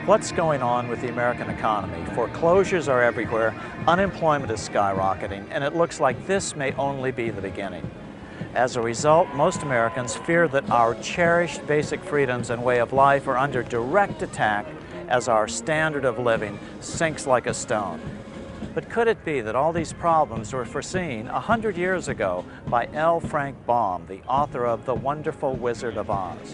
What's going on with the American economy? Foreclosures are everywhere, unemployment is skyrocketing, and it looks like this may only be the beginning. As a result, most Americans fear that our cherished basic freedoms and way of life are under direct attack as our standard of living sinks like a stone. But could it be that all these problems were foreseen 100 years ago by L. Frank Baum, the author of The Wonderful Wizard of Oz?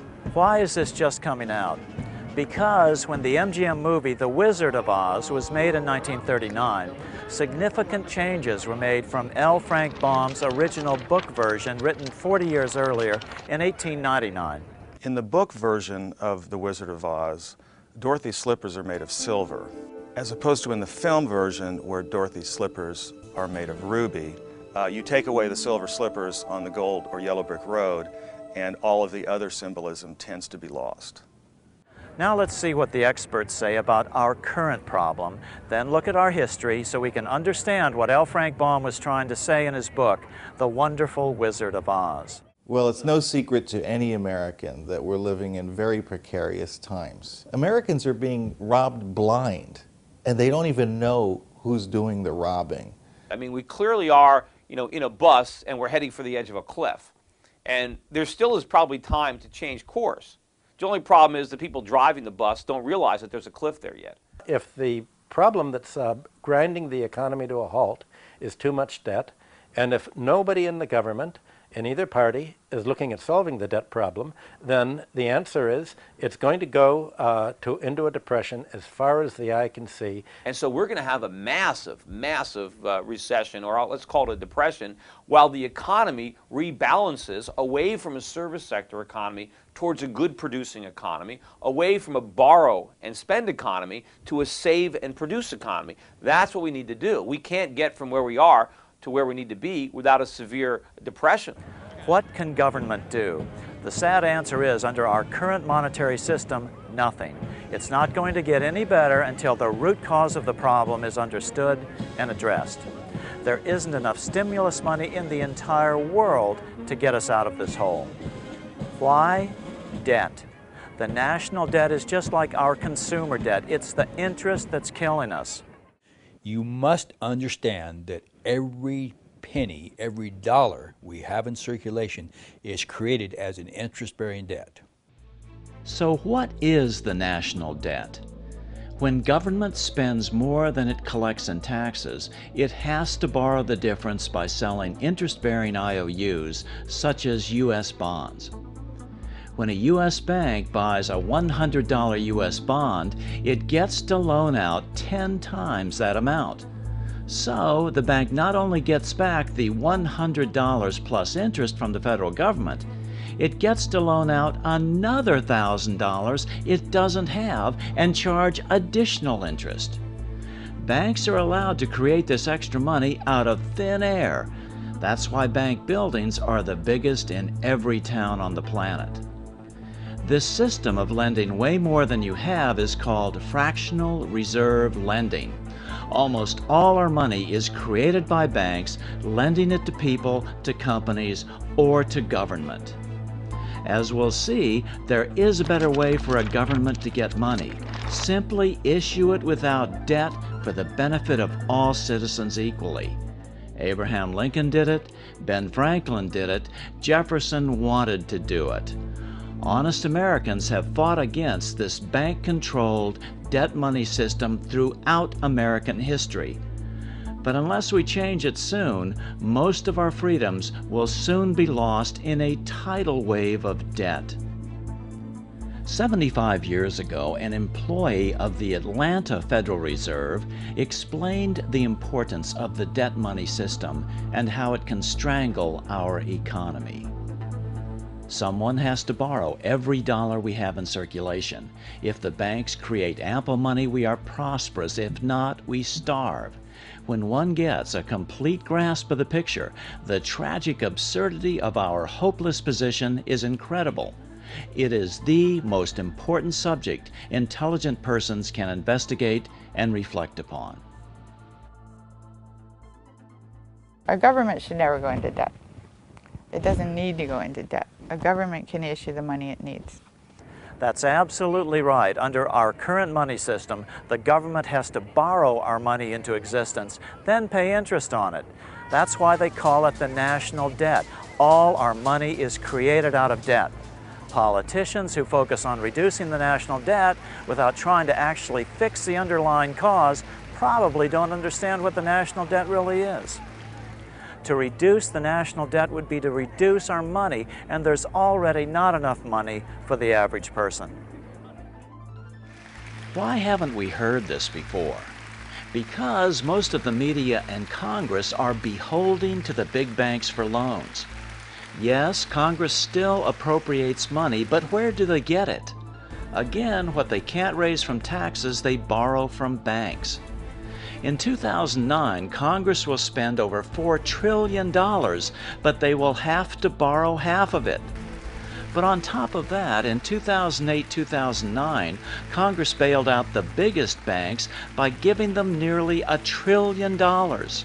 Why is this just coming out? Because when the MGM movie The Wizard of Oz was made in 1939, significant changes were made from L. Frank Baum's original book version written 40 years earlier in 1899. In the book version of The Wizard of Oz, Dorothy's slippers are made of silver, as opposed to in the film version where Dorothy's slippers are made of ruby. You take away the silver slippers on the gold or yellow brick road, and all of the other symbolism tends to be lost. Now let's see what the experts say about our current problem, then look at our history so we can understand what L. Frank Baum was trying to say in his book, The Wonderful Wizard of Oz. Well, it's no secret to any American that we're living in very precarious times. Americans are being robbed blind, and they don't even know who's doing the robbing. I mean, we clearly are, in a bus and we're heading for the edge of a cliff. And there still is probably time to change course. The only problem is the people driving the bus don't realize that there's a cliff there yet. If the problem that's grinding the economy to a halt is too much debt, and if nobody in the government, in either party, is looking at solving the debt problem, then the answer is it's going to go into a depression as far as the eye can see. And so we're going to have a massive recession, or let's call it a depression, while the economy rebalances away from a service sector economy towards a good producing economy, away from a borrow and spend economy to a save and produce economy. That's what we need to do. We can't get from where we are to where we need to be without a severe depression. What can government do? The sad answer is, under our current monetary system, nothing. It's not going to get any better until the root cause of the problem is understood and addressed. There isn't enough stimulus money in the entire world to get us out of this hole. Why? Debt. The national debt is just like our consumer debt. It's the interest that's killing us. You must understand that every penny, every dollar we have in circulation is created as an interest-bearing debt. So what is the national debt? When government spends more than it collects in taxes, it has to borrow the difference by selling interest-bearing IOUs, such as U.S. bonds. When a U.S. bank buys a $100 U.S. bond, it gets to loan out 10 times that amount. So the bank not only gets back the $100 plus interest from the federal government, it gets to loan out another $1,000 it doesn't have and charge additional interest. Banks are allowed to create this extra money out of thin air. That's why bank buildings are the biggest in every town on the planet. This system of lending way more than you have is called fractional reserve lending. Almost all our money is created by banks, lending it to people, to companies, or to government. As we'll see, there is a better way for a government to get money. Simply issue it without debt for the benefit of all citizens equally. Abraham Lincoln did it, Ben Franklin did it, Jefferson wanted to do it. Honest Americans have fought against this bank-controlled debt money system throughout American history. But unless we change it soon, most of our freedoms will soon be lost in a tidal wave of debt. 75 years ago, an employee of the Atlanta Federal Reserve explained the importance of the debt money system and how it can strangle our economy. Someone has to borrow every dollar we have in circulation. If the banks create ample money, we are prosperous. If not, we starve. When one gets a complete grasp of the picture, the tragic absurdity of our hopeless position is incredible. It is the most important subject intelligent persons can investigate and reflect upon. Our government should never go into debt. It doesn't need to go into debt. A government can issue the money it needs. That's absolutely right. Under our current money system, the government has to borrow our money into existence, then pay interest on it. That's why they call it the national debt. All our money is created out of debt. Politicians who focus on reducing the national debt without trying to actually fix the underlying cause probably don't understand what the national debt really is. To reduce the national debt would be to reduce our money, and there's already not enough money for the average person. Why haven't we heard this before? Because most of the media and Congress are beholden to the big banks for loans. Yes, Congress still appropriates money, but where do they get it? Again, what they can't raise from taxes, they borrow from banks. In 2009, Congress will spend over $4 trillion, but they will have to borrow half of it. But on top of that, in 2008-2009, Congress bailed out the biggest banks by giving them nearly $1 trillion. The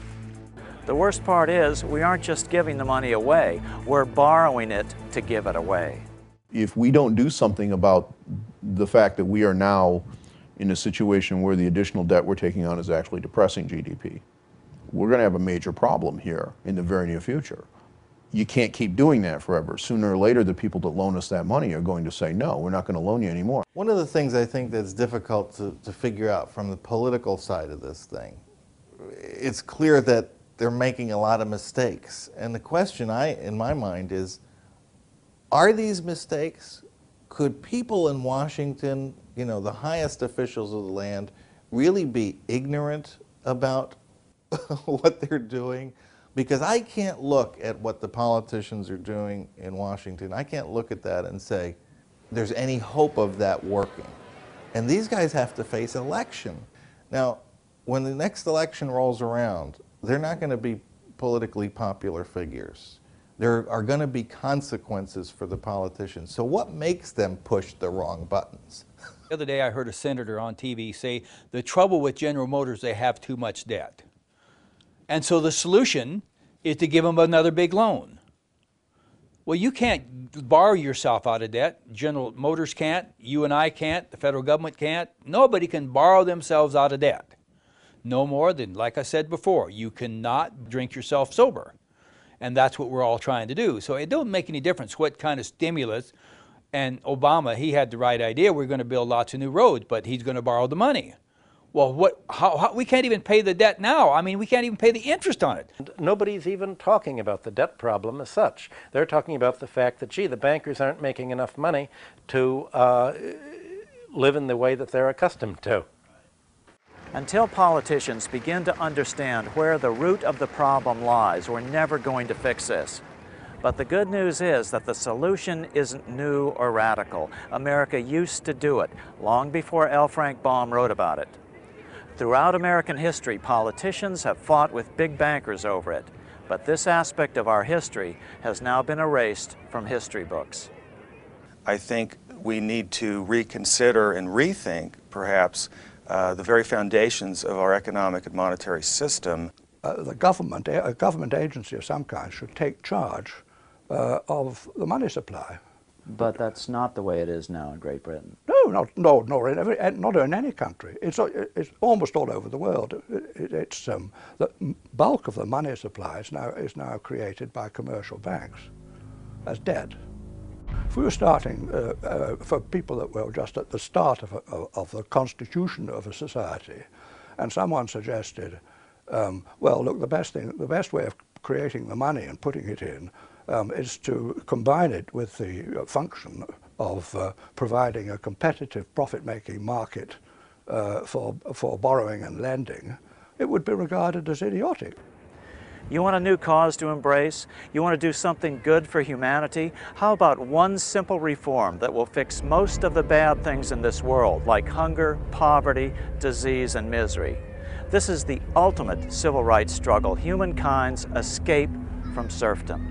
worst part is, we aren't just giving the money away, we're borrowing it to give it away. If we don't do something about the fact that we are now in a situation where the additional debt we're taking on is actually depressing GDP, we're going to have a major problem here in the very near future. You can't keep doing that forever. Sooner or later, the people that loan us that money are going to say, no, we're not going to loan you anymore. One of the things I think that's difficult to figure out from the political side of this thing, it's clear that they're making a lot of mistakes. And the question in my mind is, are these mistakes? Could people in Washington, you know, the highest officials of the land, really be ignorant about what they're doing? Because I can't look at what the politicians are doing in Washington. I can't look at that and say there's any hope of that working. And these guys have to face an election. Now, when the next election rolls around, they're not going to be politically popular figures. There are going to be consequences for the politicians. So what makes them push the wrong buttons? The other day I heard a senator on TV say the trouble with General Motors, they have too much debt. And so the solution is to give them another big loan. Well, you can't borrow yourself out of debt. General Motors can't, you and I can't, the federal government can't. Nobody can borrow themselves out of debt. No more than, like I said before, you cannot drink yourself sober. And that's what we're all trying to do. So it don't make any difference what kind of stimulus. And Obama, he had the right idea. We're going to build lots of new roads, but he's going to borrow the money. Well, how we can't even pay the debt now. I mean, we can't even pay the interest on it. Nobody's even talking about the debt problem as such. They're talking about the fact that, gee, the bankers aren't making enough money to live in the way that they're accustomed to. Until politicians begin to understand where the root of the problem lies, we're never going to fix this. But the good news is that the solution isn't new or radical. America used to do it long before L. Frank Baum wrote about it. Throughout American history, politicians have fought with big bankers over it. But this aspect of our history has now been erased from history books. I think we need to reconsider and rethink, perhaps, the very foundations of our economic and monetary system. The government, a government agency of some kind, should take charge of the money supply. But that's not the way it is now in Great Britain. No, not in any country. It's almost all over the world. The bulk of the money supply is now created by commercial banks as debt. If we were starting for people that were just at the start of the constitution of a society, and someone suggested, well, look, the best way of creating the money and putting it in is to combine it with the function of providing a competitive profit-making market for borrowing and lending, it would be regarded as idiotic. You want a new cause to embrace? You want to do something good for humanity? How about one simple reform that will fix most of the bad things in this world, like hunger, poverty, disease, and misery? This is the ultimate civil rights struggle, humankind's escape from serfdom.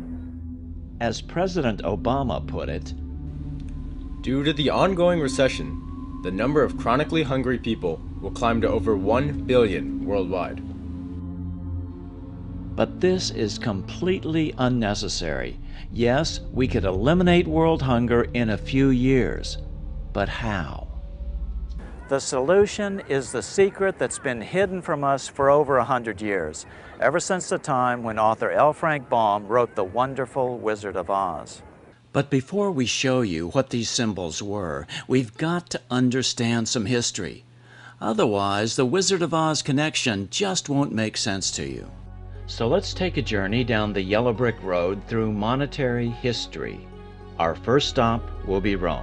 As President Obama put it, due to the ongoing recession, the number of chronically hungry people will climb to over 1 billion worldwide. But this is completely unnecessary. Yes, we could eliminate world hunger in a few years, but how? The solution is the secret that's been hidden from us for over 100 years, ever since the time when author L. Frank Baum wrote The Wonderful Wizard of Oz. But before we show you what these symbols were, we've got to understand some history. Otherwise, the Wizard of Oz connection just won't make sense to you. So let's take a journey down the yellow brick road through monetary history. Our first stop will be Rome.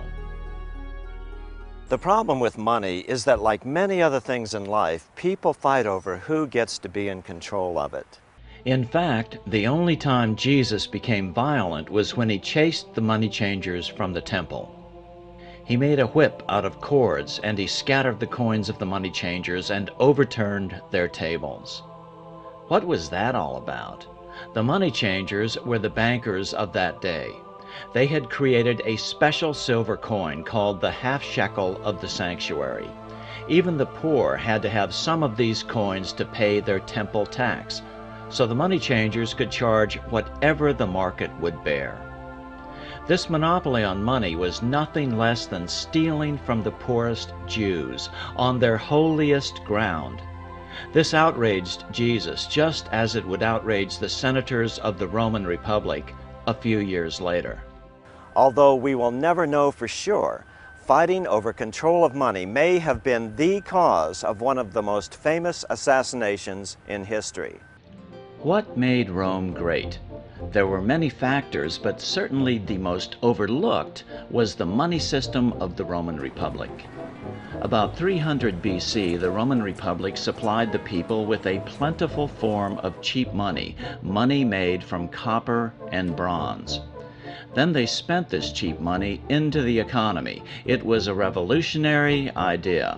The problem with money is that, like many other things in life, people fight over who gets to be in control of it. In fact, the only time Jesus became violent was when he chased the money changers from the temple. He made a whip out of cords, and he scattered the coins of the money changers and overturned their tables. What was that all about? The money changers were the bankers of that day. They had created a special silver coin called the half shekel of the sanctuary. Even the poor had to have some of these coins to pay their temple tax, so the money changers could charge whatever the market would bear. This monopoly on money was nothing less than stealing from the poorest Jews on their holiest ground. This outraged Jesus just as it would outrage the senators of the Roman Republic a few years later. Although we will never know for sure, fighting over control of money may have been the cause of one of the most famous assassinations in history. What made Rome great? There were many factors, but certainly the most overlooked was the money system of the Roman Republic. About 300 BC, the Roman Republic supplied the people with a plentiful form of cheap money, money made from copper and bronze. Then they spent this cheap money into the economy. It was a revolutionary idea.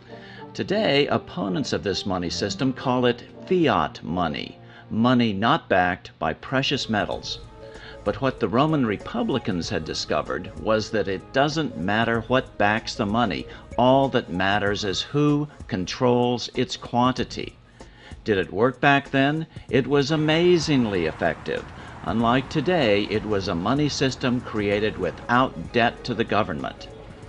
Today, opponents of this money system call it fiat money, money not backed by precious metals. But what the Roman Republicans had discovered was that it doesn't matter what backs the money. All that matters is who controls its quantity. Did it work back then? It was amazingly effective. Unlike today, it was a money system created without debt to the government.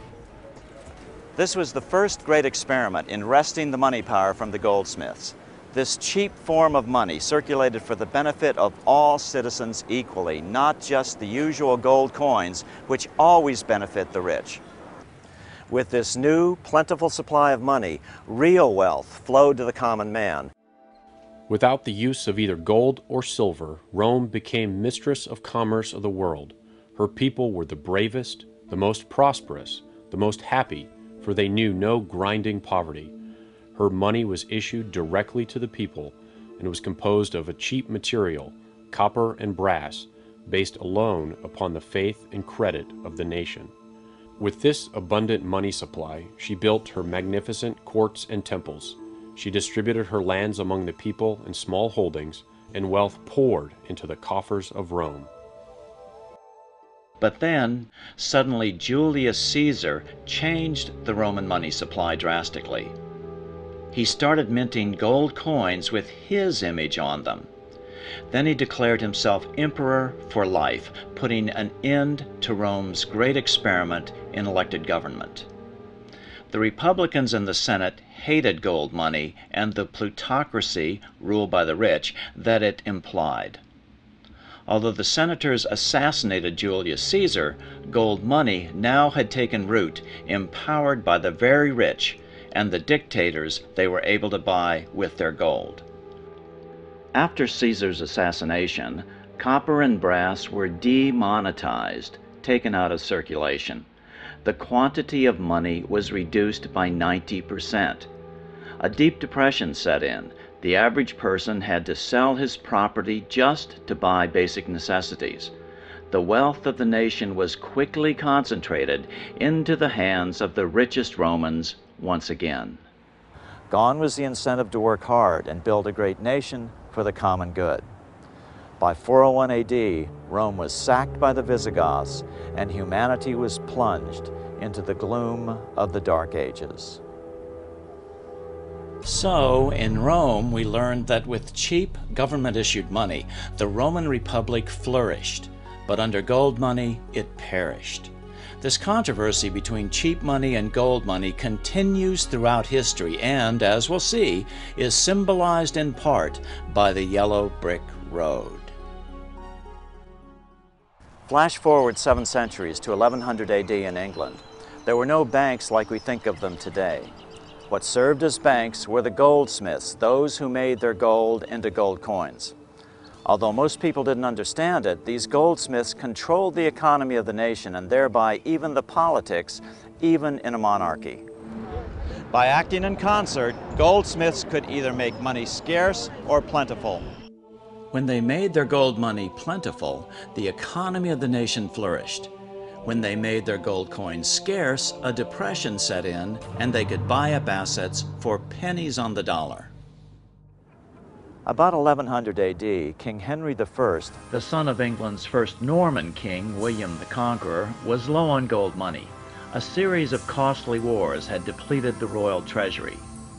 This was the first great experiment in wresting the money power from the goldsmiths. This cheap form of money circulated for the benefit of all citizens equally, not just the usual gold coins, which always benefit the rich. With this new, plentiful supply of money, real wealth flowed to the common man. Without the use of either gold or silver, Rome became mistress of commerce of the world. Her people were the bravest, the most prosperous, the most happy, for they knew no grinding poverty. Her money was issued directly to the people, and was composed of a cheap material, copper and brass, based alone upon the faith and credit of the nation. With this abundant money supply, she built her magnificent courts and temples. She distributed her lands among the people in small holdings, and wealth poured into the coffers of Rome. But then, suddenly Julius Caesar changed the Roman money supply drastically. He started minting gold coins with his image on them. Then he declared himself emperor for life, putting an end to Rome's great experiment in elected government. The Republicans in the Senate hated gold money and the plutocracy, ruled by the rich, that it implied. Although the senators assassinated Julius Caesar, gold money now had taken root, empowered by the very rich and the dictators they were able to buy with their gold. After Caesar's assassination, copper and brass were demonetized, taken out of circulation. The quantity of money was reduced by 90%. A deep depression set in. The average person had to sell his property just to buy basic necessities. The wealth of the nation was quickly concentrated into the hands of the richest Romans once again. Gone was the incentive to work hard and build a great nation for the common good. By 401 AD, Rome was sacked by the Visigoths, and humanity was plunged into the gloom of the Dark Ages. So, in Rome, we learned that with cheap government-issued money, the Roman Republic flourished. but under gold money it perished. This controversy between cheap money and gold money continues throughout history and, as we'll see, is symbolized in part by the yellow brick road. Flash forward 7 centuries to 1100 AD in England. There were no banks like we think of them today. What served as banks were the goldsmiths, those who made their gold into gold coins. Although most people didn't understand it, these goldsmiths controlled the economy of the nation and thereby even the politics, even in a monarchy. By acting in concert, goldsmiths could either make money scarce or plentiful. When they made their gold money plentiful, the economy of the nation flourished. When they made their gold coins scarce, a depression set in and they could buy up assets for pennies on the dollar. About 1100 AD, King Henry I, the son of England's first Norman king, William the Conqueror, was low on gold money. A series of costly wars had depleted the royal treasury.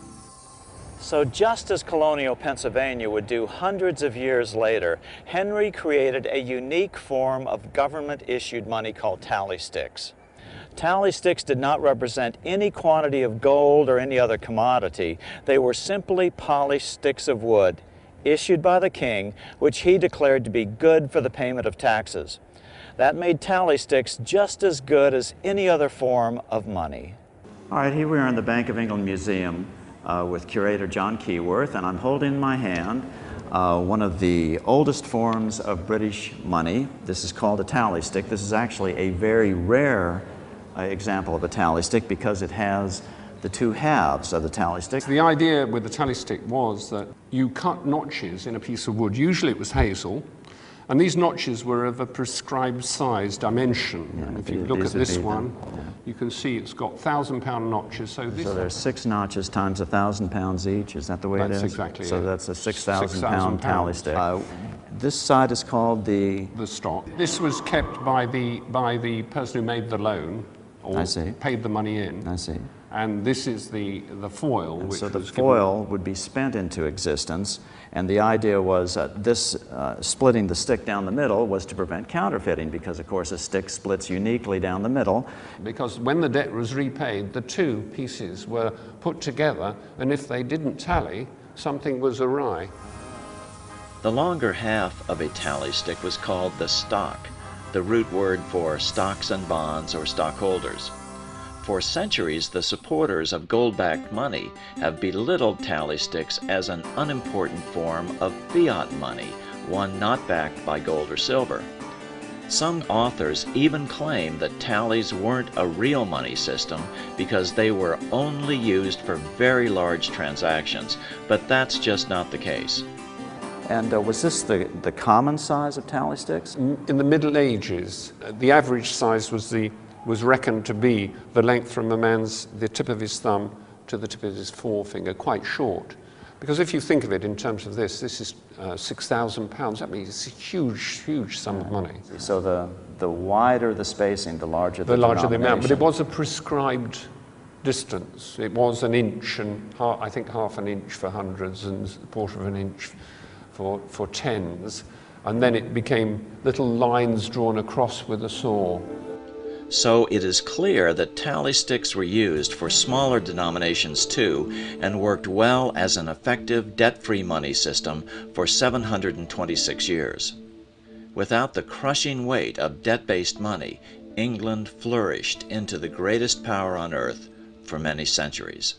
So just as colonial Pennsylvania would do hundreds of years later, Henry created a unique form of government-issued money called tally sticks. Tally sticks did not represent any quantity of gold or any other commodity. They were simply polished sticks of wood, issued by the king, which he declared to be good for the payment of taxes. That made tally sticks just as good as any other form of money. All right, here we are in the Bank of England Museum with curator John Keyworth, and I'm holding in my hand one of the oldest forms of British money. This is called a tally stick. This is actually a very rare example of a tally stick because it has the two halves of the tally stick. The idea with the tally stick was that you cut notches in a piece of wood. Usually it was hazel, and these notches were of a prescribed size dimension. Yeah, and if you look at this one, you can see it's got 1,000-pound notches. So there's 6 notches times 1,000 pounds each. Is that the way it is? That's exactly it. So that's a 6,000-pound tally stick. pounds. This side is called the stock. This was kept by the person who made the loan, or paid the money in. I see. And this is the foil. And which so the was foil would be spent into existence, and the idea was this splitting the stick down the middle was to prevent counterfeiting, because of course a stick splits uniquely down the middle. Because when the debt was repaid, the two pieces were put together, and if they didn't tally, something was awry. The longer half of a tally stick was called the stock, the root word for stocks and bonds or stockholders. For centuries, the supporters of gold-backed money have belittled tally sticks as an unimportant form of fiat money, one not backed by gold or silver. Some authors even claim that tallies weren't a real money system because they were only used for very large transactions, but that's just not the case. And was this the common size of tally sticks? In the Middle Ages, the average size was reckoned to be the length from the tip of his thumb to the tip of his forefinger, quite short. Because if you think of it in terms of this is 6,000 pounds. That means it's a huge, huge sum of money. So the wider the spacing, the larger the larger the amount. But it was a prescribed distance. It was an inch, and I think half an inch for hundreds and a quarter of an inch for tens. And then it became little lines drawn across with a saw. So it is clear that tally sticks were used for smaller denominations too, and worked well as an effective debt-free money system for 726 years. Without the crushing weight of debt-based money, England flourished into the greatest power on earth for many centuries.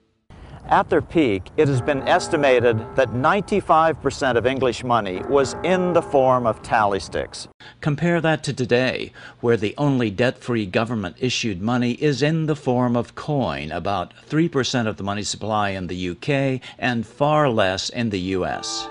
At their peak, it has been estimated that 95% of English money was in the form of tally sticks. Compare that to today, where the only debt-free government-issued money is in the form of coin, about 3% of the money supply in the UK and far less in the US.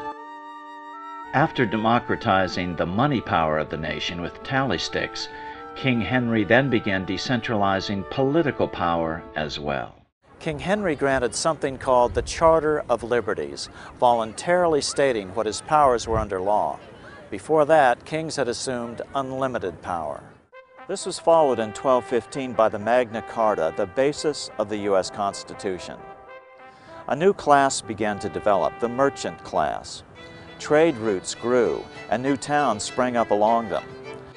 After democratizing the money power of the nation with tally sticks, King Henry then began decentralizing political power as well. King Henry granted something called the Charter of Liberties, voluntarily stating what his powers were under law. Before that, kings had assumed unlimited power. This was followed in 1215 by the Magna Carta, the basis of the U.S. Constitution. A new class began to develop, the merchant class. Trade routes grew, and new towns sprang up along them.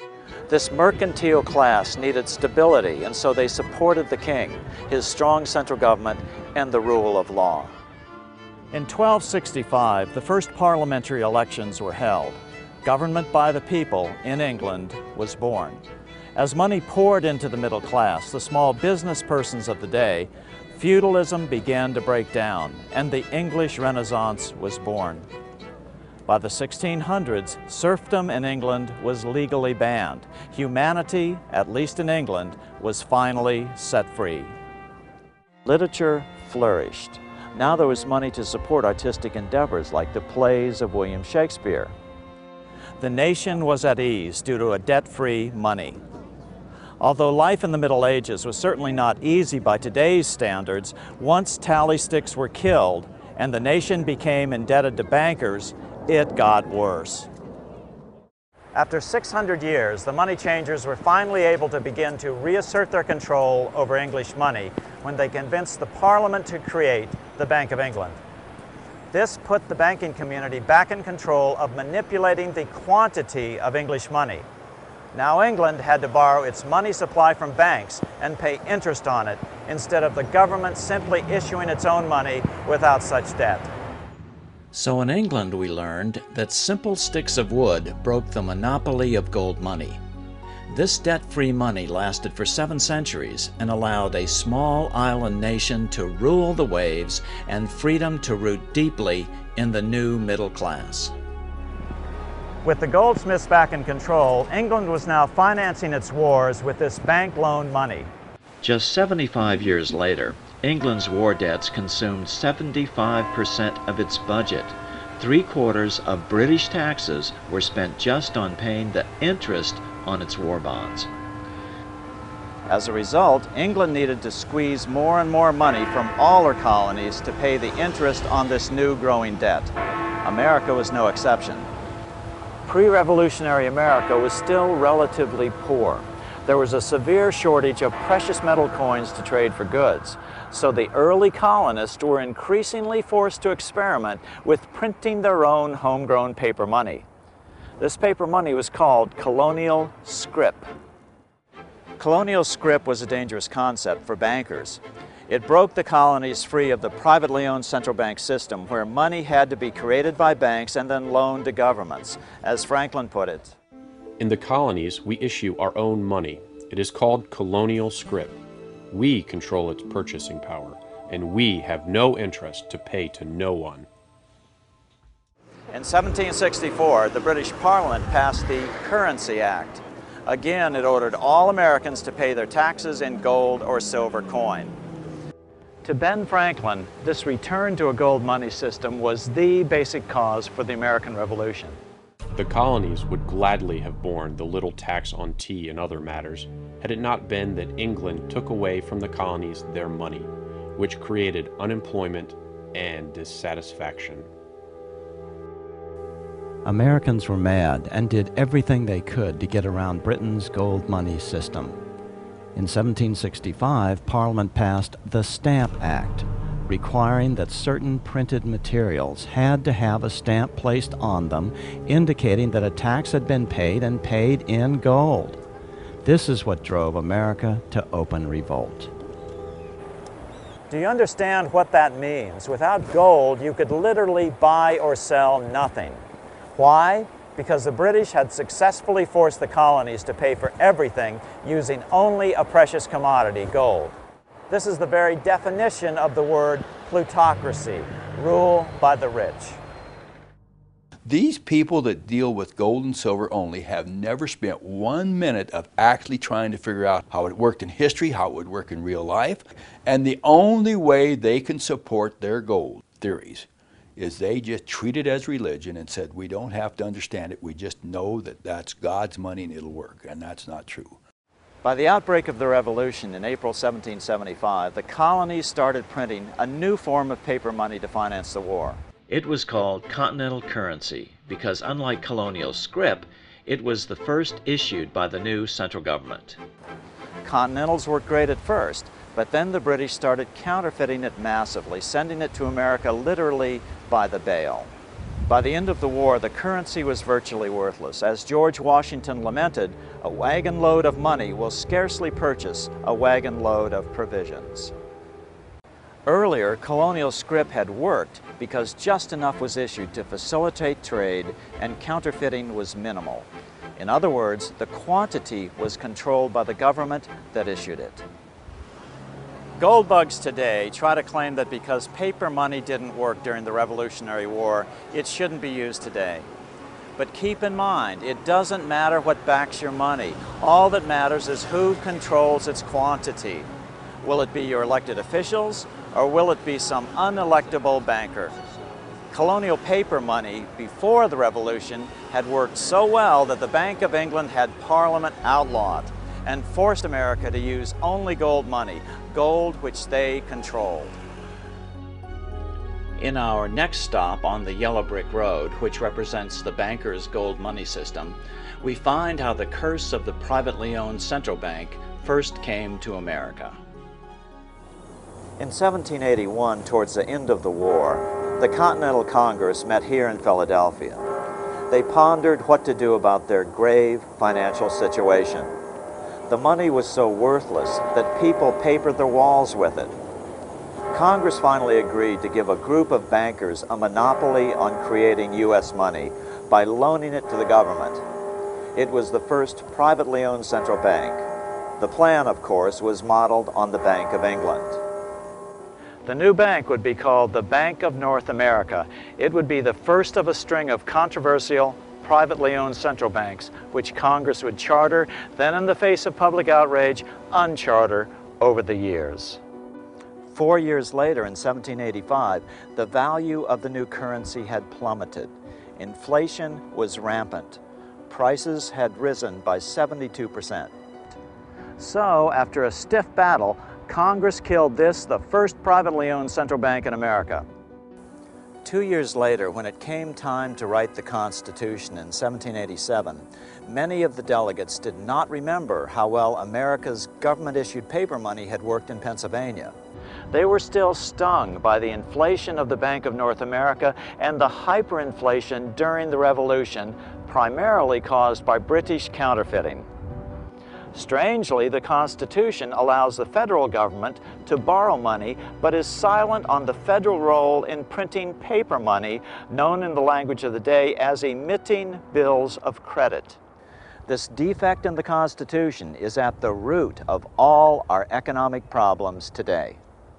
This mercantile class needed stability, and so they supported the king, his strong central government, and the rule of law. In 1265, the first parliamentary elections were held. Government by the people in England was born. As money poured into the middle class, the small business persons of the day, feudalism began to break down, and the English Renaissance was born. By the 1600s, serfdom in England was legally banned. Humanity, at least in England, was finally set free. Literature flourished. Now there was money to support artistic endeavors like the plays of William Shakespeare. The nation was at ease due to a debt-free money. Although life in the Middle Ages was certainly not easy by today's standards, once tally sticks were killed and the nation became indebted to bankers, it got worse. After 600 years, the money changers were finally able to begin to reassert their control over English money when they convinced the Parliament to create the Bank of England. This put the banking community back in control of manipulating the quantity of English money. Now England had to borrow its money supply from banks and pay interest on it, instead of the government simply issuing its own money without such debt. So in England we learned that simple sticks of wood broke the monopoly of gold money. This debt-free money lasted for 7 centuries and allowed a small island nation to rule the waves and freedom to root deeply in the new middle class. With the goldsmiths back in control, England was now financing its wars with this bank loan money. Just 75 years later, England's war debts consumed 75% of its budget. 3/4 of British taxes were spent just on paying the interest on its war bonds. As a result, England needed to squeeze more and more money from all her colonies to pay the interest on this new growing debt. America was no exception. Pre-revolutionary America was still relatively poor. There was a severe shortage of precious metal coins to trade for goods, so the early colonists were increasingly forced to experiment with printing their own homegrown paper money. This paper money was called colonial scrip. Colonial scrip was a dangerous concept for bankers. It broke the colonies free of the privately owned central bank system, where money had to be created by banks and then loaned to governments. As Franklin put it, In the colonies, we issue our own money. It is called colonial scrip. We control its purchasing power, and we have no interest to pay to no one. in 1764, the British Parliament passed the Currency Act. Again, it ordered all Americans to pay their taxes in gold or silver coin. To Ben Franklin, this return to a gold money system was the basic cause for the American Revolution. The colonies would gladly have borne the little tax on tea and other matters, had it not been that England took away from the colonies their money, which created unemployment and dissatisfaction. Americans were mad and did everything they could to get around Britain's gold money system. In 1765, Parliament passed the Stamp Act, requiring that certain printed materials had to have a stamp placed on them indicating that a tax had been paid and paid in gold. This is what drove America to open revolt. Do you understand what that means? Without gold, you could literally buy or sell nothing. Why? Because the British had successfully forced the colonies to pay for everything using only a precious commodity, gold. This is the very definition of the word plutocracy, rule by the rich. These people that deal with gold and silver only have never spent 1 minute of actually trying to figure out how it worked in history, how it would work in real life, and the only way they can support their gold theories is they just treat it as religion and said, we don't have to understand it, we just know that that's God's money and it'll work, and that's not true. By the outbreak of the Revolution in April 1775, the colonies started printing a new form of paper money to finance the war. It was called continental currency because, unlike colonial scrip, it was the first issued by the new central government. Continentals worked great at first, but then the British started counterfeiting it massively, sending it to America literally by the bale. By the end of the war, the currency was virtually worthless. As George Washington lamented, a wagon load of money will scarcely purchase a wagon load of provisions. Earlier, colonial scrip had worked because just enough was issued to facilitate trade and counterfeiting was minimal. In other words, the quantity was controlled by the government that issued it. Gold bugs today try to claim that because paper money didn't work during the Revolutionary War, it shouldn't be used today. But keep in mind, it doesn't matter what backs your money. All that matters is who controls its quantity. Will it be your elected officials, or will it be some unelectable banker? Colonial paper money before the Revolution had worked so well that the Bank of England had Parliament outlawed and forced America to use only gold money, gold which they controlled. In our next stop on the Yellow Brick Road, which represents the banker's gold money system, we find how the curse of the privately owned central bank first came to America. In 1781, towards the end of the war, the Continental Congress met here in Philadelphia. They pondered what to do about their grave financial situation. The money was so worthless that people papered their walls with it. Congress finally agreed to give a group of bankers a monopoly on creating U.S. money by loaning it to the government. It was the first privately owned central bank. The plan, of course, was modeled on the Bank of England. The new bank would be called the Bank of North America. It would be the first of a string of controversial, privately owned central banks, which Congress would charter, then in the face of public outrage, uncharter over the years. 4 years later, in 1785, the value of the new currency had plummeted. Inflation was rampant. Prices had risen by 72%. So, after a stiff battle, Congress killed this, the first privately owned central bank in America. 2 years later, when it came time to write the Constitution in 1787, many of the delegates did not remember how well America's government-issued paper money had worked in Pennsylvania. They were still stung by the inflation of the Bank of North America and the hyperinflation during the Revolution, primarily caused by British counterfeiting. Strangely, the Constitution allows the federal government to borrow money, but is silent on the federal role in printing paper money, known in the language of the day as emitting bills of credit. This defect in the Constitution is at the root of all our economic problems today.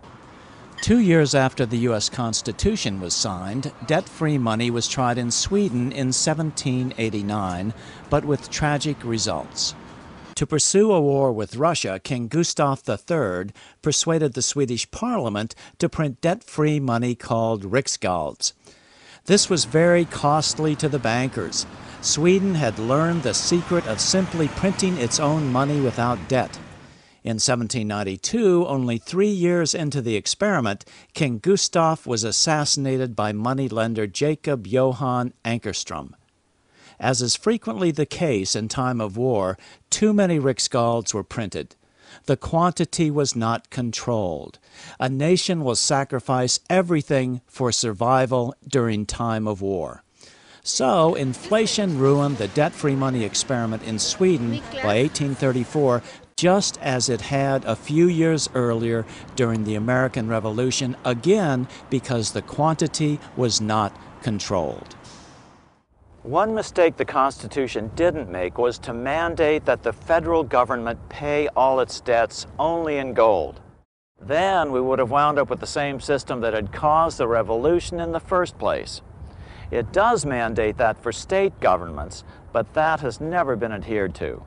2 years after the U.S. Constitution was signed, debt-free money was tried in Sweden in 1789, but with tragic results. To pursue a war with Russia, King Gustav III persuaded the Swedish Parliament to print debt-free money called riksgälds. This was very costly to the bankers. Sweden had learned the secret of simply printing its own money without debt. In 1792, only 3 years into the experiment, King Gustav was assassinated by moneylender Jacob Johan Ankerström. As is frequently the case in time of war, too many riksgälds were printed. The quantity was not controlled. A nation will sacrifice everything for survival during time of war. So, inflation ruined the debt-free money experiment in Sweden by 1834, just as it had a few years earlier during the American Revolution, again because the quantity was not controlled. One mistake the Constitution didn't make was to mandate that the federal government pay all its debts only in gold. Then we would have wound up with the same system that had caused the revolution in the first place. It does mandate that for state governments, but that has never been adhered to.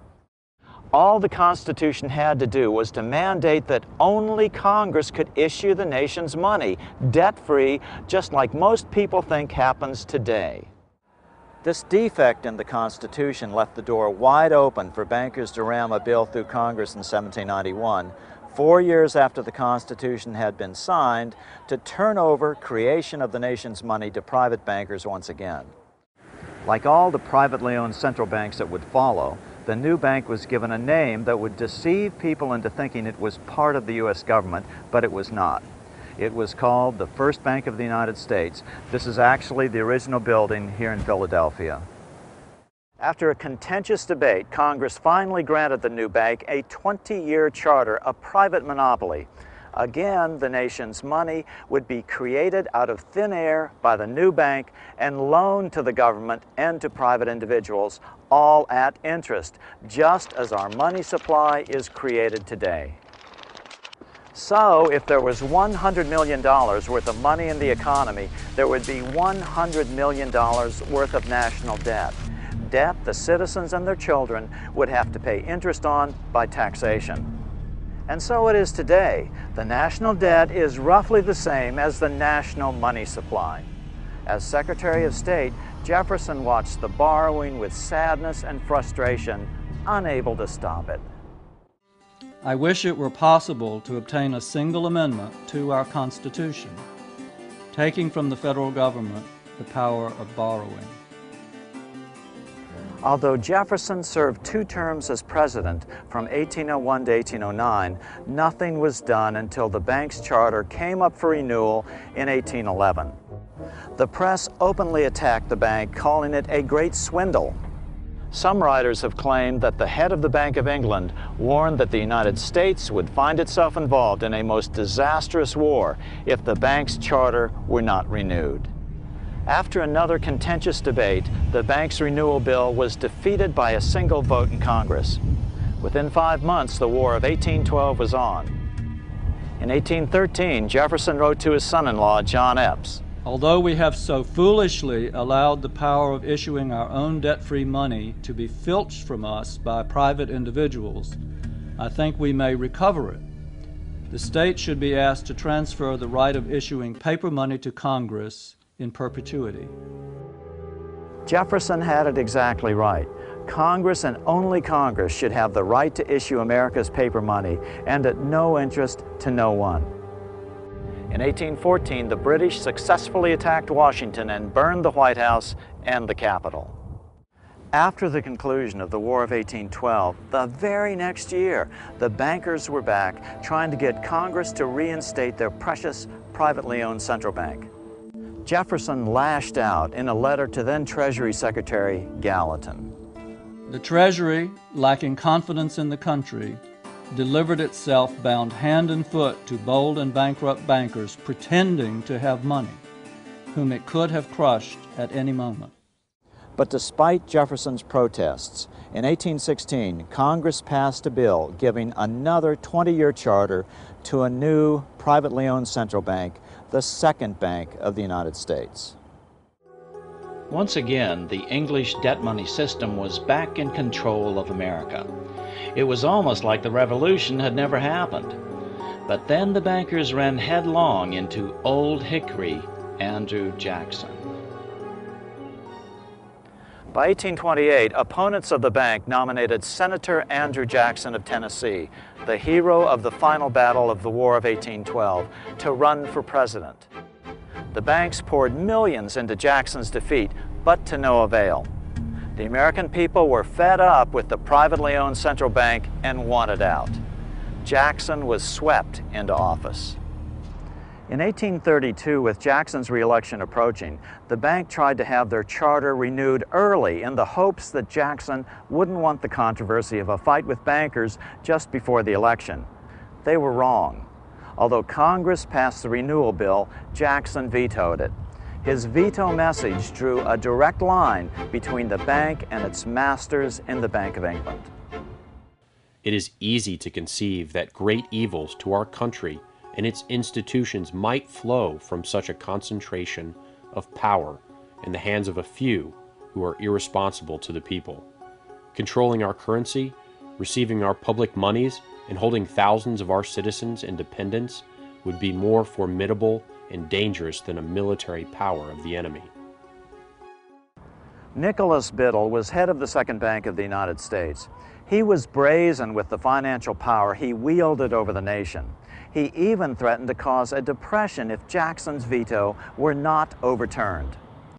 All the Constitution had to do was to mandate that only Congress could issue the nation's money, debt-free, just like most people think happens today. This defect in the Constitution left the door wide open for bankers to ram a bill through Congress in 1791, 4 years after the Constitution had been signed, to turn over creation of the nation's money to private bankers once again. Like all the privately owned central banks that would follow, the new bank was given a name that would deceive people into thinking it was part of the U.S. government, but it was not. It was called the First Bank of the United States. This is actually the original building here in Philadelphia. After a contentious debate, Congress finally granted the new bank a 20-year charter, a private monopoly. Again, the nation's money would be created out of thin air by the new bank and loaned to the government and to private individuals, all at interest, just as our money supply is created today. So, if there was $100 million worth of money in the economy, there would be $100 million worth of national debt. Debt the citizens and their children would have to pay interest on by taxation. And so it is today. The national debt is roughly the same as the national money supply. As Secretary of State, Jefferson watched the borrowing with sadness and frustration, unable to stop it. I wish it were possible to obtain a single amendment to our Constitution, taking from the federal government the power of borrowing. Although Jefferson served 2 terms as president from 1801 to 1809, nothing was done until the bank's charter came up for renewal in 1811. The press openly attacked the bank, calling it a great swindle. Some writers have claimed that the head of the Bank of England warned that the United States would find itself involved in a most disastrous war if the bank's charter were not renewed. After another contentious debate, the bank's renewal bill was defeated by a single vote in Congress. Within 5 months, the War of 1812 was on. In 1813, Jefferson wrote to his son-in-law, John Epps, Although we have so foolishly allowed the power of issuing our own debt-free money to be filched from us by private individuals, I think we may recover it. The state should be asked to transfer the right of issuing paper money to Congress in perpetuity. Jefferson had it exactly right. Congress and only Congress should have the right to issue America's paper money, and at no interest to no one. In 1814, the British successfully attacked Washington and burned the White House and the Capitol. After the conclusion of the War of 1812, the very next year, the bankers were back trying to get Congress to reinstate their precious privately owned central bank. Jefferson lashed out in a letter to then Treasury Secretary Gallatin. The Treasury, lacking confidence in the country, delivered itself bound hand and foot to bold and bankrupt bankers pretending to have money, whom it could have crushed at any moment. But despite Jefferson's protests, in 1816, Congress passed a bill giving another 20-year charter to a new privately owned central bank, the second bank of the United States. Once again, the English debt money system was back in control of America. It was almost like the Revolution had never happened. But then the bankers ran headlong into Old Hickory Andrew Jackson. By 1828, opponents of the bank nominated Senator Andrew Jackson of Tennessee, the hero of the final battle of the War of 1812, to run for president. The banks poured millions into Jackson's defeat, but to no avail. The American people were fed up with the privately owned central bank and wanted out. Jackson was swept into office. In 1832, with Jackson's re-election approaching, the bank tried to have their charter renewed early in the hopes that Jackson wouldn't want the controversy of a fight with bankers just before the election. They were wrong. Although Congress passed the renewal bill, Jackson vetoed it. His veto message drew a direct line between the bank and its masters in the Bank of England. It is easy to conceive that great evils to our country and its institutions might flow from such a concentration of power in the hands of a few who are irresponsible to the people. Controlling our currency, receiving our public monies, and holding thousands of our citizens in dependence would be more formidable and dangerous than a military power of the enemy. Nicholas Biddle was head of the Second Bank of the United States. He was brazen with the financial power he wielded over the nation. He even threatened to cause a depression if Jackson's veto were not overturned.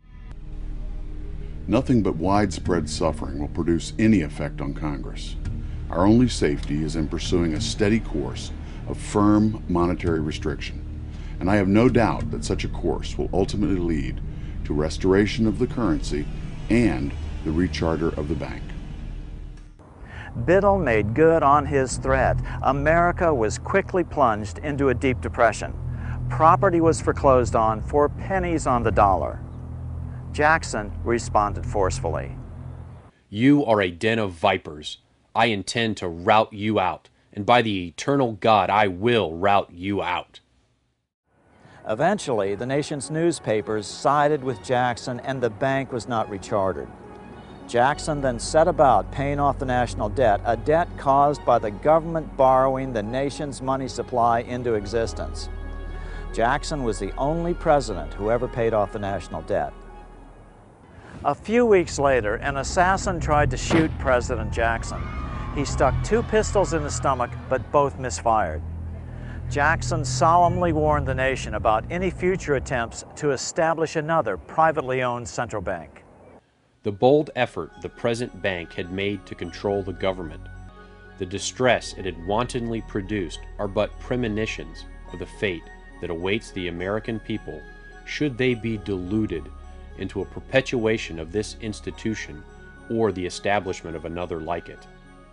Nothing but widespread suffering will produce any effect on Congress. Our only safety is in pursuing a steady course of firm monetary restriction. and I have no doubt that such a course will ultimately lead to restoration of the currency and the recharter of the bank. Biddle made good on his threat. America was quickly plunged into a deep depression. Property was foreclosed on for pennies on the dollar. Jackson responded forcefully. You are a den of vipers. I intend to rout you out, and by the eternal God, I will rout you out. Eventually, the nation's newspapers sided with Jackson and the bank was not rechartered. Jackson then set about paying off the national debt, a debt caused by the government borrowing the nation's money supply into existence. Jackson was the only president who ever paid off the national debt. A few weeks later, an assassin tried to shoot President Jackson. He stuck 2 pistols in the stomach, but both misfired. Jackson solemnly warned the nation about any future attempts to establish another privately owned central bank. The bold effort the present bank had made to control the government, the distress it had wantonly produced, are but premonitions of the fate that awaits the American people should they be deluded into a perpetuation of this institution or the establishment of another like it.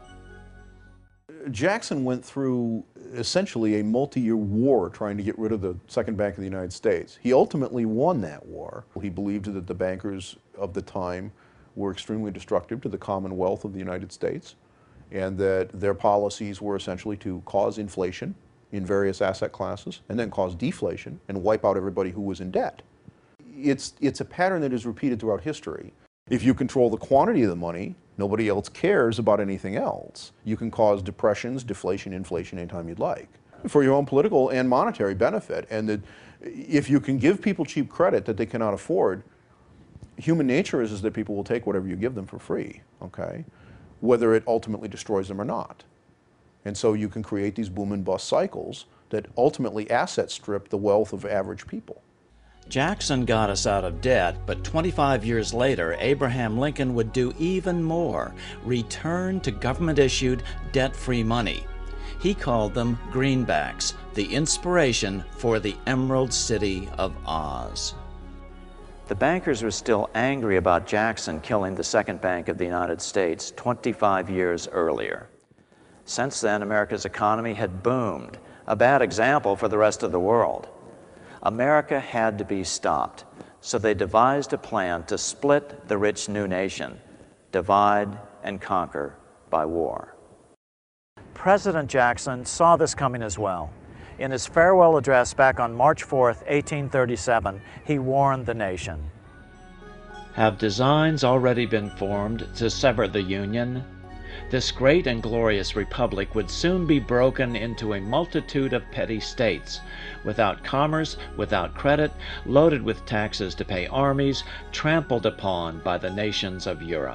Jackson went through essentially a multi-year war trying to get rid of the Second Bank of the United States. He ultimately won that war. He believed that the bankers of the time were extremely destructive to the commonwealth of the United States, and that their policies were essentially to cause inflation in various asset classes and then cause deflation and wipe out everybody who was in debt. It's a pattern that is repeated throughout history. If you control the quantity of the money, nobody else cares about anything else. You can cause depressions, deflation, inflation anytime you'd like for your own political and monetary benefit. And if you can give people cheap credit that they cannot afford, human nature is that people will take whatever you give them for free, okay? Whether it ultimately destroys them or not. And so you can create these boom and bust cycles that ultimately asset strip the wealth of average people. Jackson got us out of debt, but 25 years later, Abraham Lincoln would do even more, return to government-issued, debt-free money. He called them greenbacks, the inspiration for the Emerald City of Oz. The bankers were still angry about Jackson killing the Second Bank of the United States 25 years earlier. Since then, America's economy had boomed, a bad example for the rest of the world. America had to be stopped, so they devised a plan to split the rich new nation, divide and conquer by war. President Jackson saw this coming as well. In his farewell address back on March 4th, 1837, he warned the nation. Have designs already been formed to sever the Union? This great and glorious republic would soon be broken into a multitude of petty states, without commerce, without credit, loaded with taxes to pay armies, trampled upon by the nations of Europe.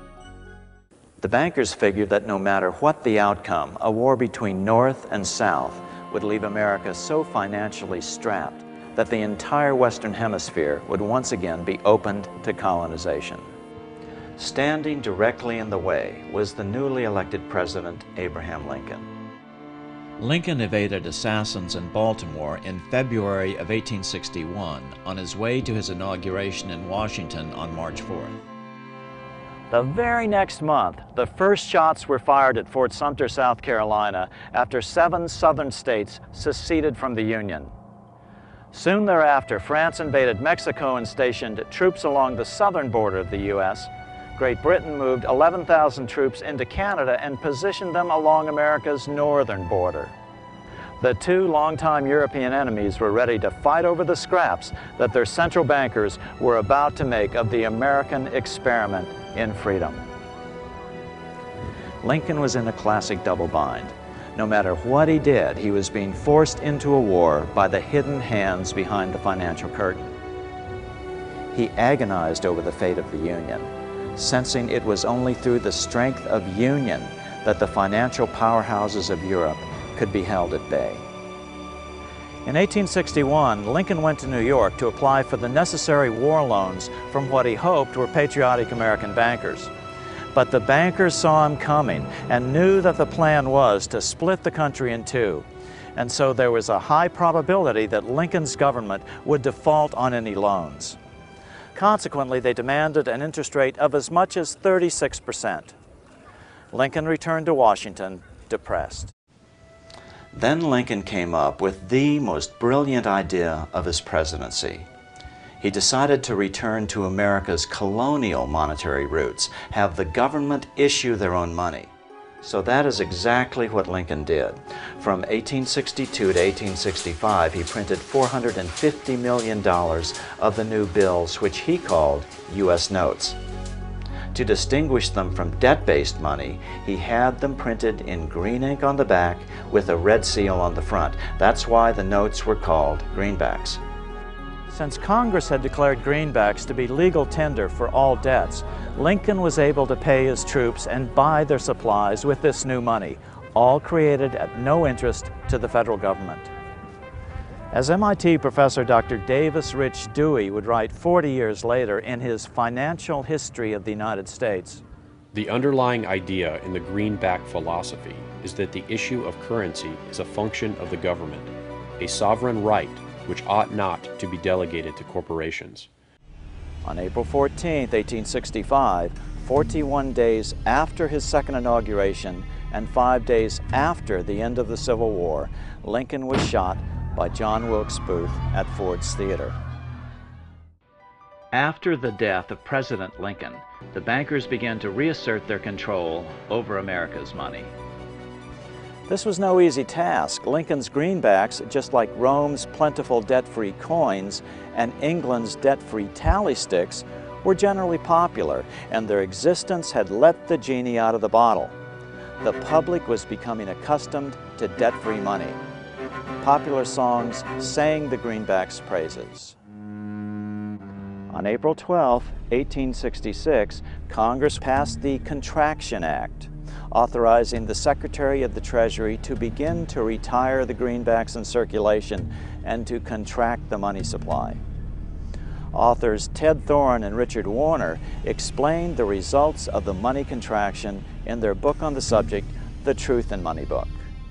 The bankers figured that no matter what the outcome, a war between North and South would leave America so financially strapped that the entire Western Hemisphere would once again be opened to colonization. Standing directly in the way was the newly elected President Abraham Lincoln. Lincoln evaded assassins in Baltimore in February of 1861 on his way to his inauguration in Washington on March 4th. The very next month, the first shots were fired at Fort Sumter, South Carolina, after 7 southern states seceded from the Union. Soon thereafter, France invaded Mexico and stationed troops along the southern border of the U.S. Great Britain moved 11,000 troops into Canada and positioned them along America's northern border. The 2 longtime European enemies were ready to fight over the scraps that their central bankers were about to make of the American experiment in freedom. Lincoln was in a classic double bind. No matter what he did, he was being forced into a war by the hidden hands behind the financial curtain. He agonized over the fate of the Union, sensing it was only through the strength of union that the financial powerhouses of Europe could be held at bay. In 1861, Lincoln went to New York to apply for the necessary war loans from what he hoped were patriotic American bankers. But the bankers saw him coming and knew that the plan was to split the country in 2. and so there was a high probability that Lincoln's government would default on any loans. Consequently, they demanded an interest rate of as much as 36%. Lincoln returned to Washington depressed. Then Lincoln came up with the most brilliant idea of his presidency. He decided to return to America's colonial monetary roots, have the government issue their own money. So that is exactly what Lincoln did. From 1862 to 1865, he printed $450 million of the new bills, which he called U.S. notes. To distinguish them from debt-based money, he had them printed in green ink on the back with a red seal on the front. That's why the notes were called greenbacks. Since Congress had declared greenbacks to be legal tender for all debts, Lincoln was able to pay his troops and buy their supplies with this new money, all created at no interest to the federal government. As MIT professor Dr. Davis Rich Dewey would write 40 years later in his Financial History of the United States, the underlying idea in the greenback philosophy is that the issue of currency is a function of the government, a sovereign right which ought not to be delegated to corporations. On April 14, 1865, 41 days after his second inauguration and 5 days after the end of the Civil War, Lincoln was shot by John Wilkes Booth at Ford's Theater. After the death of President Lincoln, the bankers began to reassert their control over America's money. This was no easy task. Lincoln's greenbacks, just like Rome's plentiful debt-free coins and England's debt-free tally sticks, were generally popular, and their existence had let the genie out of the bottle. The public was becoming accustomed to debt-free money. Popular songs sang the greenbacks' praises. On April 12, 1866, Congress passed the Contraction Act, authorizing the Secretary of the Treasury to begin to retire the greenbacks in circulation and to contract the money supply. Authors Ted Thorne and Richard Warner explained the results of the money contraction in their book on the subject, The Truth in Money Book.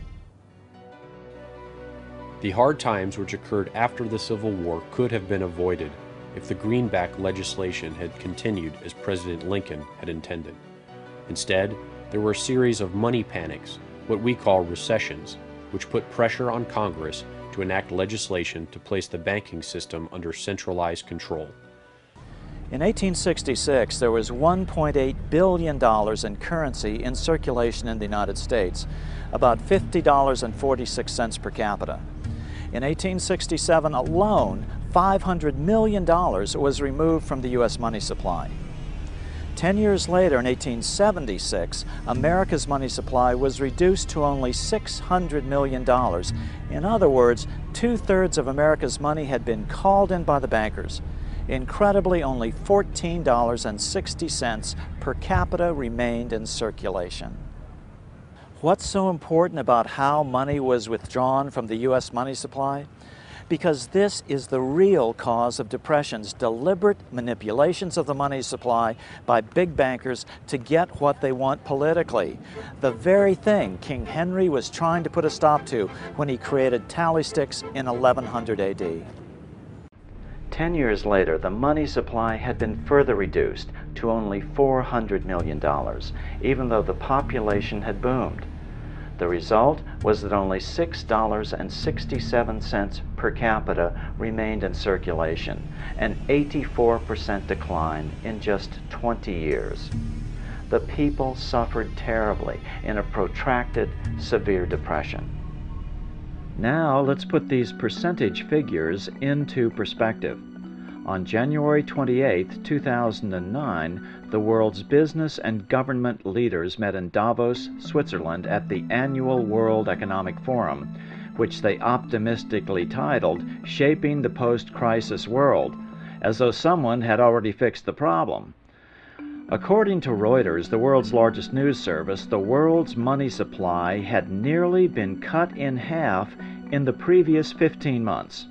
The hard times which occurred after the Civil War could have been avoided if the greenback legislation had continued as President Lincoln had intended. Instead, there were a series of money panics, what we call recessions, which put pressure on Congress to enact legislation to place the banking system under centralized control. In 1866, there was $1.8 billion in currency in circulation in the United States, about $50.46 per capita. In 1867 alone, $500 million was removed from the U.S. money supply. 10 years later, in 1876, America's money supply was reduced to only $600 million. In other words, 2/3 of America's money had been called in by the bankers. Incredibly, only $14.60 per capita remained in circulation. What's so important about how money was withdrawn from the U.S. money supply? Because this is the real cause of depressions, deliberate manipulations of the money supply by big bankers to get what they want politically. The very thing King Henry was trying to put a stop to when he created tally sticks in 1100 AD. 10 years later, the money supply had been further reduced to only $400 million, even though the population had boomed. The result was that only $6.67 per capita remained in circulation, an 84% decline in just 20 years. The people suffered terribly in a protracted, severe depression. Now let's put these percentage figures into perspective. On January 28, 2009, the world's business and government leaders met in Davos, Switzerland at the annual World Economic Forum, which they optimistically titled Shaping the Post-Crisis World, as though someone had already fixed the problem. According to Reuters, the world's largest news service, the world's money supply had nearly been cut in half in the previous 15 months.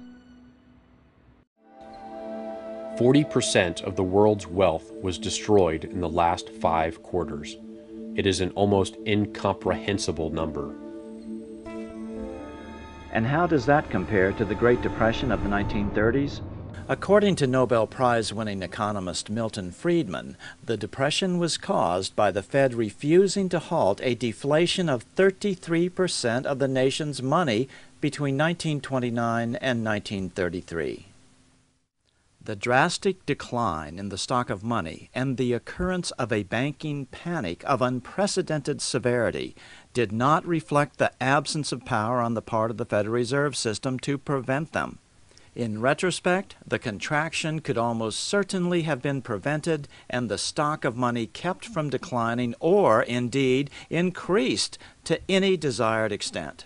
40% of the world's wealth was destroyed in the last 5 quarters. It is an almost incomprehensible number. And how does that compare to the Great Depression of the 1930s? According to Nobel Prize-winning economist Milton Friedman, the Depression was caused by the Fed refusing to halt a deflation of 33% of the nation's money between 1929 and 1933. The drastic decline in the stock of money and the occurrence of a banking panic of unprecedented severity did not reflect the absence of power on the part of the Federal Reserve System to prevent them. In retrospect, the contraction could almost certainly have been prevented and the stock of money kept from declining or, indeed, increased to any desired extent.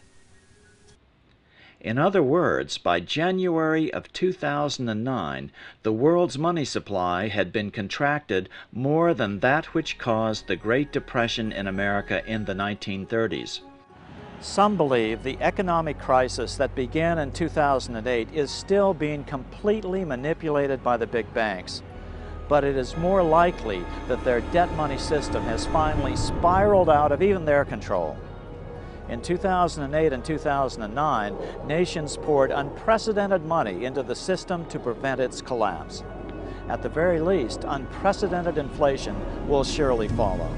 In other words, by January of 2009, the world's money supply had been contracted more than that which caused the Great Depression in America in the 1930s. Some believe the economic crisis that began in 2008 is still being completely manipulated by the big banks, but it is more likely that their debt money system has finally spiraled out of even their control. In 2008 and 2009, nations poured unprecedented money into the system to prevent its collapse. At the very least, unprecedented inflation will surely follow.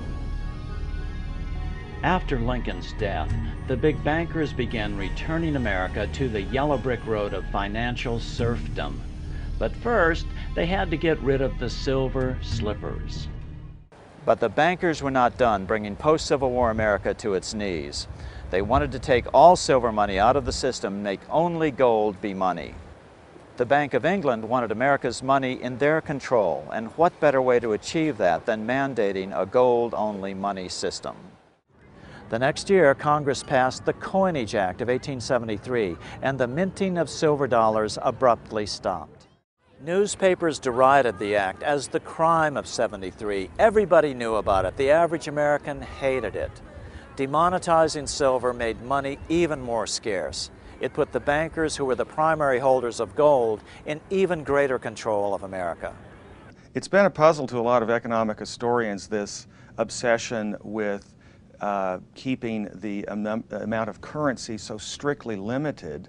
After Lincoln's death, the big bankers began returning America to the yellow brick road of financial serfdom. But first, they had to get rid of the silver slippers. But the bankers were not done bringing post-Civil War America to its knees. They wanted to take all silver money out of the system and make only gold be money. The Bank of England wanted America's money in their control, and what better way to achieve that than mandating a gold-only money system? The next year, Congress passed the Coinage Act of 1873, and the minting of silver dollars abruptly stopped. Newspapers derided the act as the crime of '73. Everybody knew about it. The average American hated it. Demonetizing silver made money even more scarce. It put the bankers, who were the primary holders of gold, in even greater control of America. It's been a puzzle to a lot of economic historians, this obsession with keeping the amount of currency so strictly limited.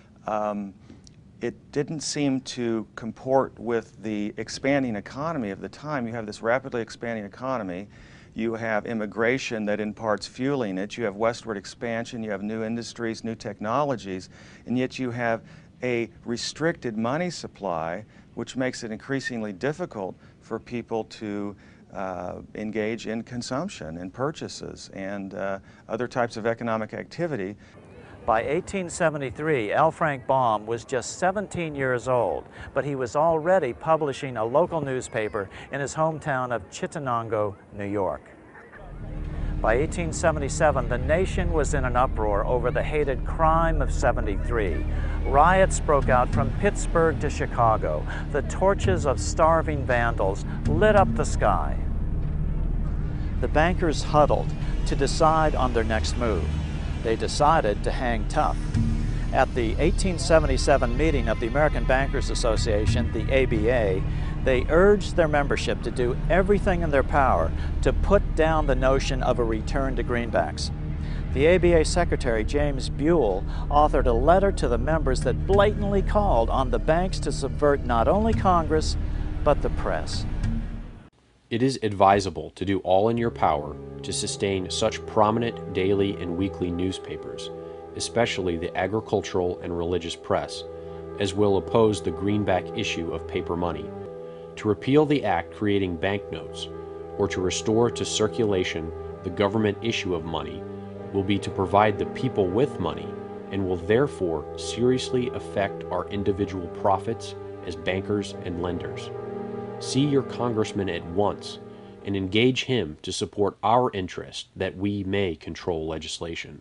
It didn't seem to comport with the expanding economy of the time. You have this rapidly expanding economy. You have immigration that in part's fueling it. You have westward expansion. You have new industries, new technologies, and yet you have a restricted money supply, which makes it increasingly difficult for people to engage in consumption and purchases and other types of economic activity. By 1873, L. Frank Baum was just 17 years old, but he was already publishing a local newspaper in his hometown of Chittenango, New York. By 1877, the nation was in an uproar over the hated crime of '73. Riots broke out from Pittsburgh to Chicago. The torches of starving vandals lit up the sky. The bankers huddled to decide on their next move. They decided to hang tough. At the 1877 meeting of the American Bankers Association, the ABA, they urged their membership to do everything in their power to put down the notion of a return to greenbacks. The ABA Secretary, James Buell, authored a letter to the members that blatantly called on the banks to subvert not only Congress, but the press. It is advisable to do all in your power to sustain such prominent daily and weekly newspapers, especially the agricultural and religious press, as will oppose the greenback issue of paper money, to repeal the act creating banknotes, or to restore to circulation the government issue of money, will be to provide the people with money and will therefore seriously affect our individual profits as bankers and lenders. See your congressman at once and engage him to support our interest that we may control legislation.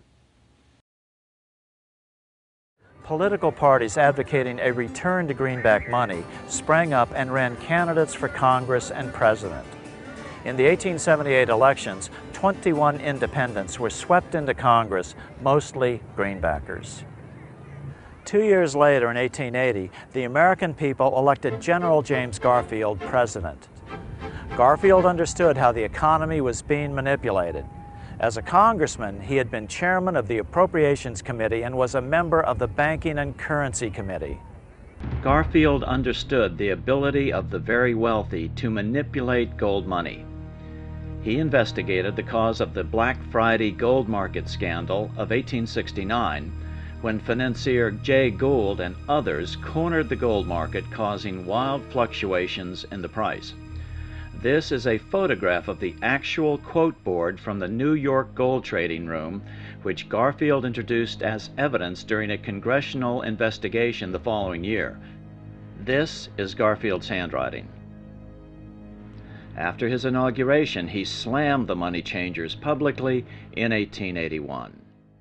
Political parties advocating a return to greenback money sprang up and ran candidates for Congress and president. In the 1878 elections, 21 independents were swept into Congress, mostly greenbackers. 2 years later, in 1880, the American people elected General James Garfield president. Garfield understood how the economy was being manipulated. As a congressman, he had been chairman of the Appropriations Committee and was a member of the Banking and Currency Committee. Garfield understood the ability of the very wealthy to manipulate gold money. He investigated the cause of the Black Friday gold market scandal of 1869, when financier Jay Gould and others cornered the gold market, causing wild fluctuations in the price. This is a photograph of the actual quote board from the New York gold trading room, which Garfield introduced as evidence during a congressional investigation the following year. This is Garfield's handwriting. After his inauguration, he slammed the money changers publicly in 1881.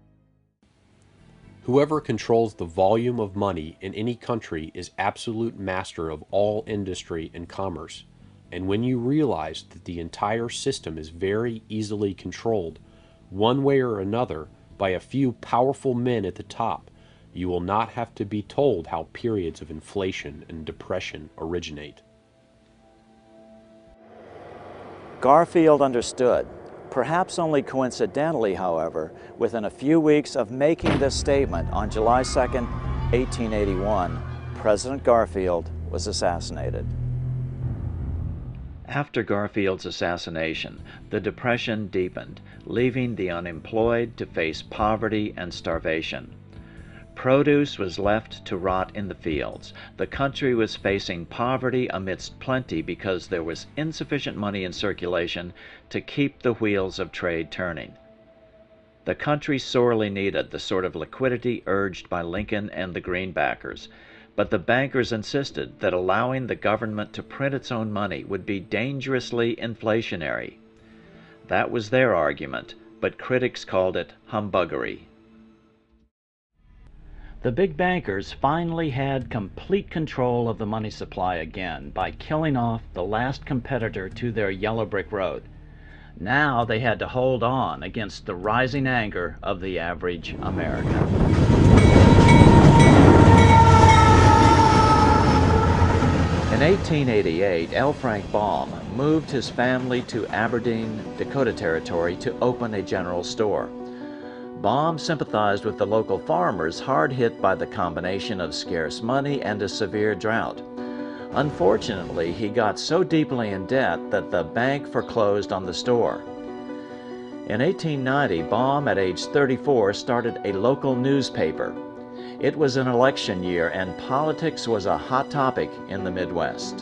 Whoever controls the volume of money in any country is absolute master of all industry and commerce. And when you realize that the entire system is very easily controlled, one way or another, by a few powerful men at the top, you will not have to be told how periods of inflation and depression originate. Garfield understood, perhaps only coincidentally, however, within a few weeks of making this statement on July 2nd, 1881, President Garfield was assassinated. After Garfield's assassination, the Depression deepened, leaving the unemployed to face poverty and starvation. Produce was left to rot in the fields. The country was facing poverty amidst plenty because there was insufficient money in circulation to keep the wheels of trade turning. The country sorely needed the sort of liquidity urged by Lincoln and the greenbackers, but the bankers insisted that allowing the government to print its own money would be dangerously inflationary. That was their argument, but critics called it humbuggery. The big bankers finally had complete control of the money supply again by killing off the last competitor to their yellow brick road. Now they had to hold on against the rising anger of the average American. In 1888, L. Frank Baum moved his family to Aberdeen, Dakota Territory to open a general store. Baum sympathized with the local farmers hard hit by the combination of scarce money and a severe drought. Unfortunately, he got so deeply in debt that the bank foreclosed on the store. In 1890, Baum, at age 34, started a local newspaper. It was an election year, and politics was a hot topic in the Midwest.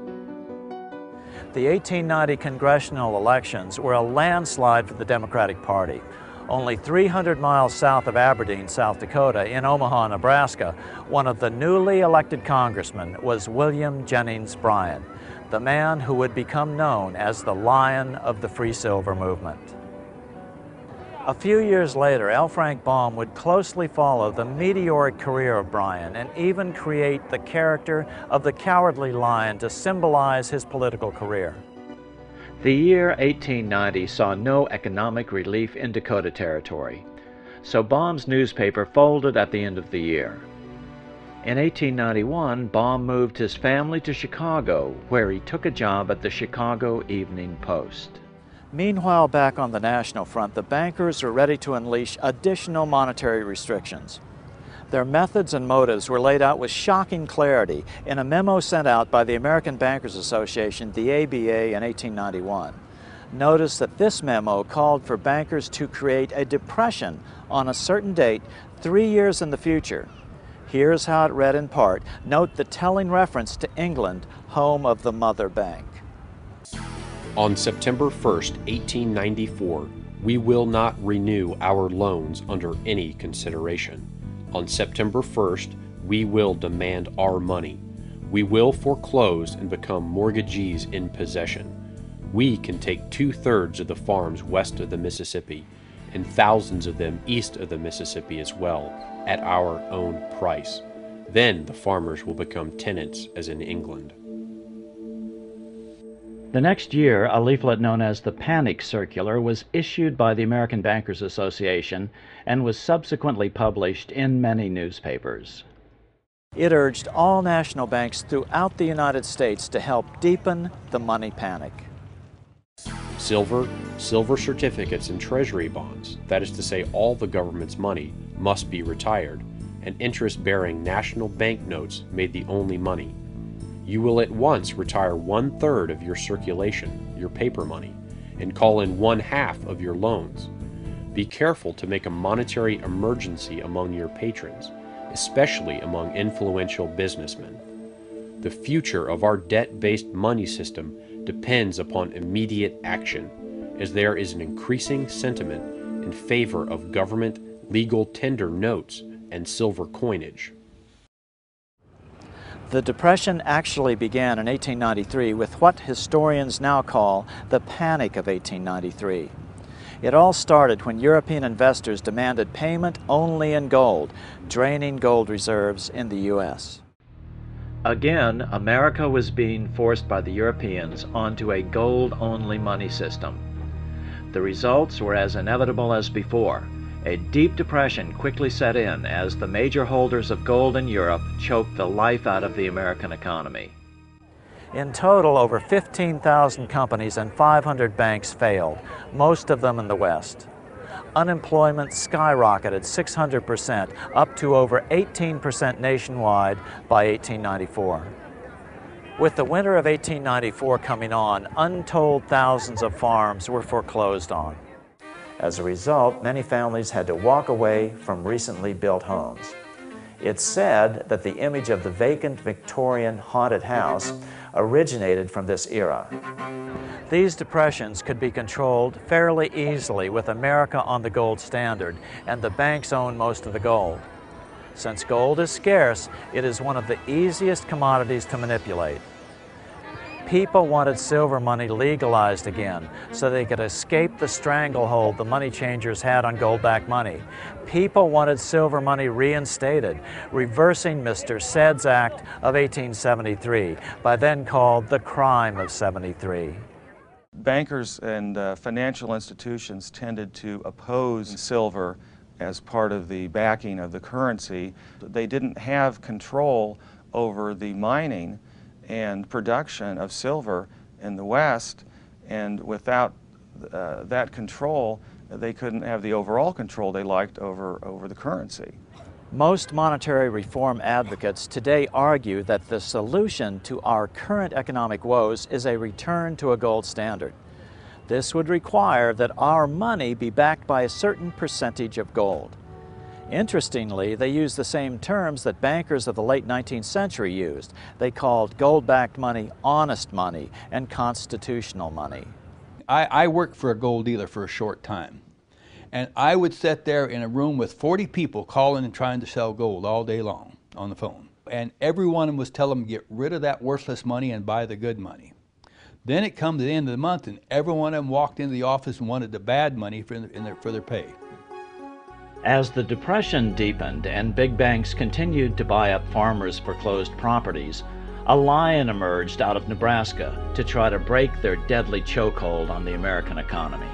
The 1890 congressional elections were a landslide for the Democratic Party. Only 300 miles south of Aberdeen, South Dakota, in Omaha, Nebraska, one of the newly elected congressmen was William Jennings Bryan, the man who would become known as the Lion of the Free Silver movement. A few years later, L. Frank Baum would closely follow the meteoric career of Bryan and even create the character of the Cowardly Lion to symbolize his political career. The year 1890 saw no economic relief in Dakota Territory, so Baum's newspaper folded at the end of the year. In 1891, Baum moved his family to Chicago, where he took a job at the Chicago Evening Post. Meanwhile, back on the national front, the bankers were ready to unleash additional monetary restrictions. Their methods and motives were laid out with shocking clarity in a memo sent out by the American Bankers Association, the ABA, in 1891. Notice that this memo called for bankers to create a depression on a certain date 3 years in the future. Here's how it read in part. Note the telling reference to England, home of the mother bank. On September 1st, 1894, we will not renew our loans under any consideration. On September 1st, we will demand our money. We will foreclose and become mortgagees in possession. We can take 2/3 of the farms west of the Mississippi and thousands of them east of the Mississippi as well at our own price. Then the farmers will become tenants as in England. The next year, a leaflet known as the Panic Circular was issued by the American Bankers Association and was subsequently published in many newspapers. It urged all national banks throughout the United States to help deepen the money panic. Silver, silver certificates, and treasury bonds, that is to say all the government's money, must be retired, and interest-bearing national banknotes made the only money. You will at once retire 1/3 of your circulation, your paper money, and call in 1/2 of your loans. Be careful to make a monetary emergency among your patrons, especially among influential businessmen. The future of our debt-based money system depends upon immediate action, as there is an increasing sentiment in favor of government legal tender notes and silver coinage. The Depression actually began in 1893 with what historians now call the Panic of 1893. It all started when European investors demanded payment only in gold, draining gold reserves in the U.S. Again, America was being forced by the Europeans onto a gold-only money system. The results were as inevitable as before. A deep depression quickly set in as the major holders of gold in Europe choked the life out of the American economy. In total, over 15,000 companies and 500 banks failed, most of them in the West. Unemployment skyrocketed 600%, up to over 18% nationwide by 1894. With the winter of 1894 coming on, untold thousands of farms were foreclosed on. As a result, many families had to walk away from recently built homes. It's said that the image of the vacant Victorian haunted house originated from this era. These depressions could be controlled fairly easily with America on the gold standard, and the banks own most of the gold. Since gold is scarce, it is one of the easiest commodities to manipulate. People wanted silver money legalized again so they could escape the stranglehold the money changers had on gold-backed money. People wanted silver money reinstated, reversing Mr. Said's Act of 1873, by then called the Crime of '73. Bankers and financial institutions tended to oppose silver as part of the backing of the currency. They didn't have control over the mining and production of silver in the West, and without that control, they couldn't have the overall control they liked over the currency. Most monetary reform advocates today argue that the solution to our current economic woes is a return to a gold standard. This would require that our money be backed by a certain percentage of gold. Interestingly, they use the same terms that bankers of the late 19th century used. They called gold-backed money honest money and constitutional money. I worked for a gold dealer for a short time. And I would sit there in a room with 40 people calling and trying to sell gold all day long on the phone. And every one of them was telling them, get rid of that worthless money and buy the good money. Then it comes to the end of the month and every one of them walked into the office and wanted the bad money for their pay. As the Depression deepened and big banks continued to buy up farmers' foreclosed properties, a lion emerged out of Nebraska to try to break their deadly chokehold on the American economy.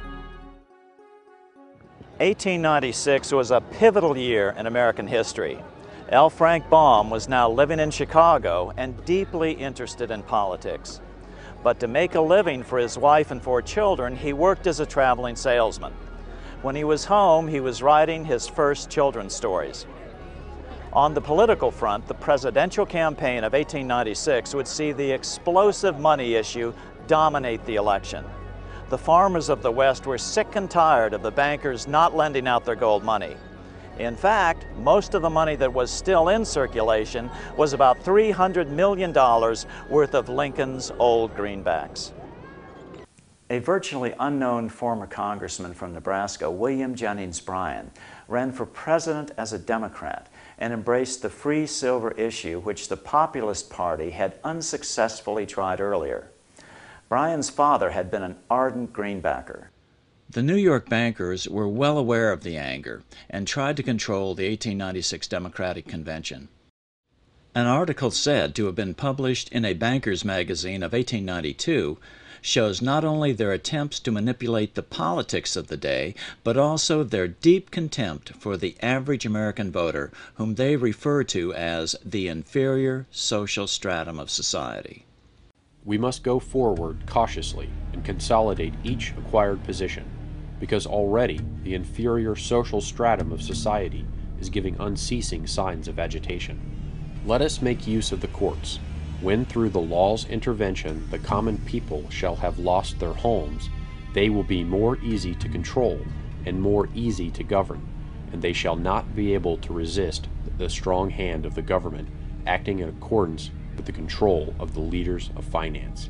1896 was a pivotal year in American history. L. Frank Baum was now living in Chicago and deeply interested in politics. But to make a living for his wife and 4 children, he worked as a traveling salesman. When he was home, he was writing his first children's stories. On the political front, the presidential campaign of 1896 would see the explosive money issue dominate the election. The farmers of the West were sick and tired of the bankers not lending out their gold money. In fact, most of the money that was still in circulation was about $300 million worth of Lincoln's old greenbacks. A virtually unknown former congressman from Nebraska, William Jennings Bryan, ran for president as a Democrat and embraced the free silver issue which the Populist Party had unsuccessfully tried earlier. Bryan's father had been an ardent greenbacker. The New York bankers were well aware of the anger and tried to control the 1896 Democratic Convention. An article said to have been published in a banker's magazine of 1892 shows not only their attempts to manipulate the politics of the day, but also their deep contempt for the average American voter, whom they refer to as the inferior social stratum of society. We must go forward cautiously and consolidate each acquired position, because already the inferior social stratum of society is giving unceasing signs of agitation. Let us make use of the courts. When through the law's intervention the common people shall have lost their homes, they will be more easy to control and more easy to govern, and they shall not be able to resist the strong hand of the government acting in accordance with the control of the leaders of finance.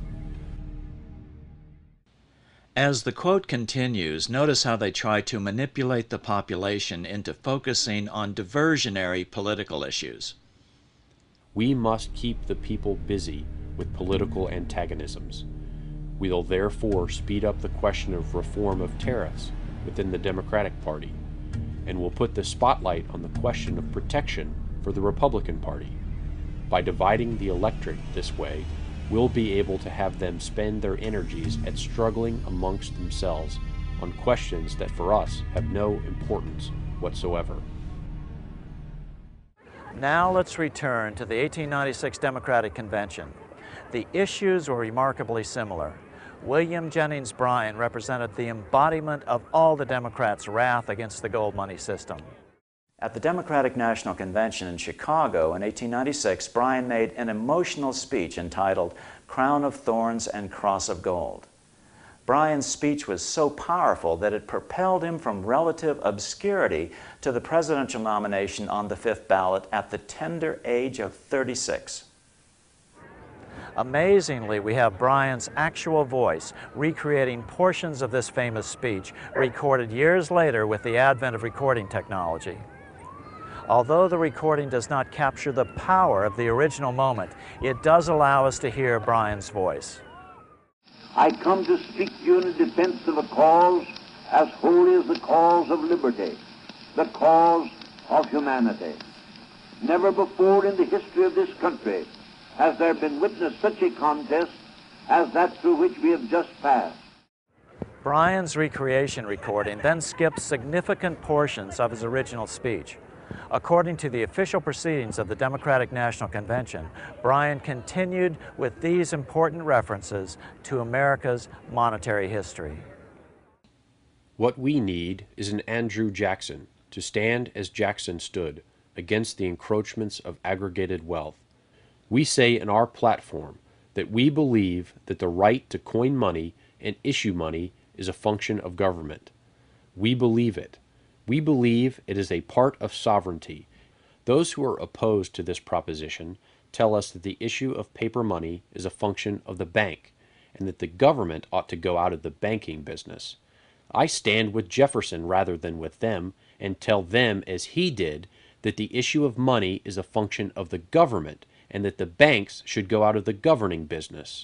As the quote continues, notice how they try to manipulate the population into focusing on diversionary political issues. We must keep the people busy with political antagonisms. We'll therefore speed up the question of reform of tariffs within the Democratic Party, and will put the spotlight on the question of protection for the Republican Party. By dividing the electorate this way, we'll be able to have them spend their energies at struggling amongst themselves on questions that for us have no importance whatsoever. Now let's return to the 1896 Democratic Convention. The issues were remarkably similar. William Jennings Bryan represented the embodiment of all the Democrats' wrath against the gold money system. At the Democratic National Convention in Chicago in 1896, Bryan made an emotional speech entitled Crown of Thorns and Cross of Gold. Bryan's speech was so powerful that it propelled him from relative obscurity to the presidential nomination on the 5th ballot at the tender age of 36. Amazingly, we have Bryan's actual voice recreating portions of this famous speech recorded years later with the advent of recording technology. Although the recording does not capture the power of the original moment, it does allow us to hear Bryan's voice. I come to speak to you in defense of a cause as holy as the cause of liberty, the cause of humanity. Never before in the history of this country has there been witnessed such a contest as that through which we have just passed. Bryan's recreation recording then skips significant portions of his original speech. According to the official proceedings of the Democratic National Convention, Bryan continued with these important references to America's monetary history. What we need is an Andrew Jackson to stand as Jackson stood against the encroachments of aggregated wealth. We say in our platform that we believe that the right to coin money and issue money is a function of government. We believe it. We believe it is a part of sovereignty. Those who are opposed to this proposition tell us that the issue of paper money is a function of the bank and that the government ought to go out of the banking business. I stand with Jefferson rather than with them and tell them, as he did, that the issue of money is a function of the government and that the banks should go out of the governing business.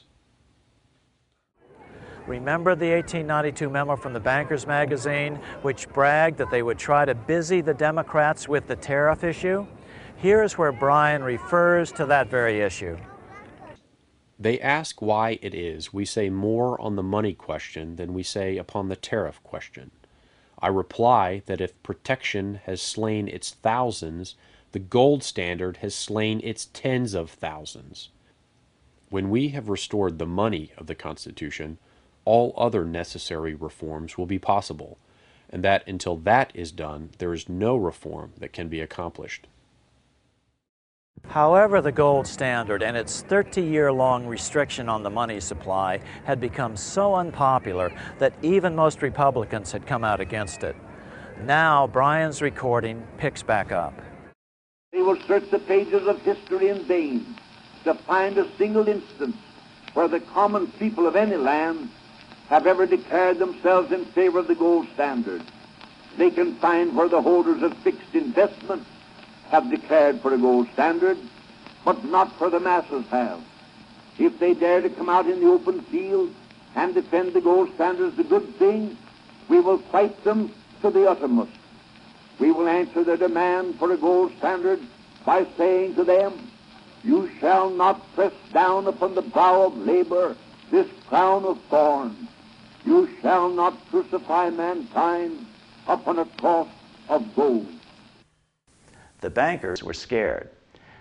Remember the 1892 memo from the Bankers magazine, which bragged that they would try to busy the Democrats with the tariff issue? Here's where Bryan refers to that very issue. They ask why it is we say more on the money question than we say upon the tariff question. I reply that if protection has slain its thousands, the gold standard has slain its tens of thousands. When we have restored the money of the Constitution, all other necessary reforms will be possible, and that until that is done, there is no reform that can be accomplished. However, the gold standard and its 30-year-long restriction on the money supply had become so unpopular that even most Republicans had come out against it. Now, Bryan's recording picks back up. They will search the pages of history in vain to find a single instance where the common people of any land have ever declared themselves in favor of the gold standard. They can find where the holders of fixed investments have declared for a gold standard, but not where the masses have. If they dare to come out in the open field and defend the gold standard as a good thing, we will fight them to the uttermost. We will answer their demand for a gold standard by saying to them, you shall not press down upon the brow of labor this crown of thorns. You shall not crucify mankind upon a cross of gold. The bankers were scared.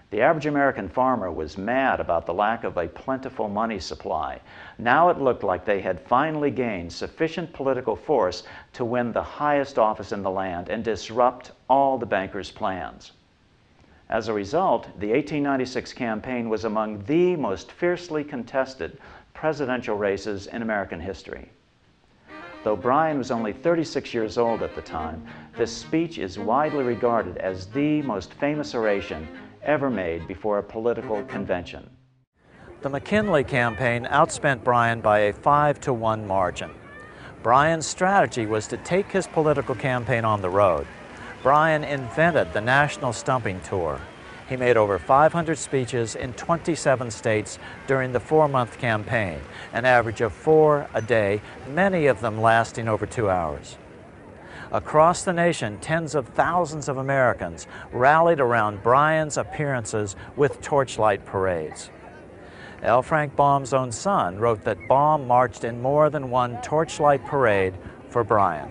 The average American farmer was mad about the lack of a plentiful money supply. Now it looked like they had finally gained sufficient political force to win the highest office in the land and disrupt all the bankers' plans. As a result, the 1896 campaign was among the most fiercely contested presidential races in American history. Though Bryan was only 36 years old at the time, this speech is widely regarded as the most famous oration ever made before a political convention. The McKinley campaign outspent Bryan by a 5-to-1 margin. Bryan's strategy was to take his political campaign on the road. Bryan invented the National Stumping Tour. He made over 500 speeches in 27 states during the 4-month campaign, an average of 4 a day, many of them lasting over 2 hours. Across the nation, tens of thousands of Americans rallied around Bryan's appearances with torchlight parades. L. Frank Baum's own son wrote that Baum marched in more than one torchlight parade for Bryan.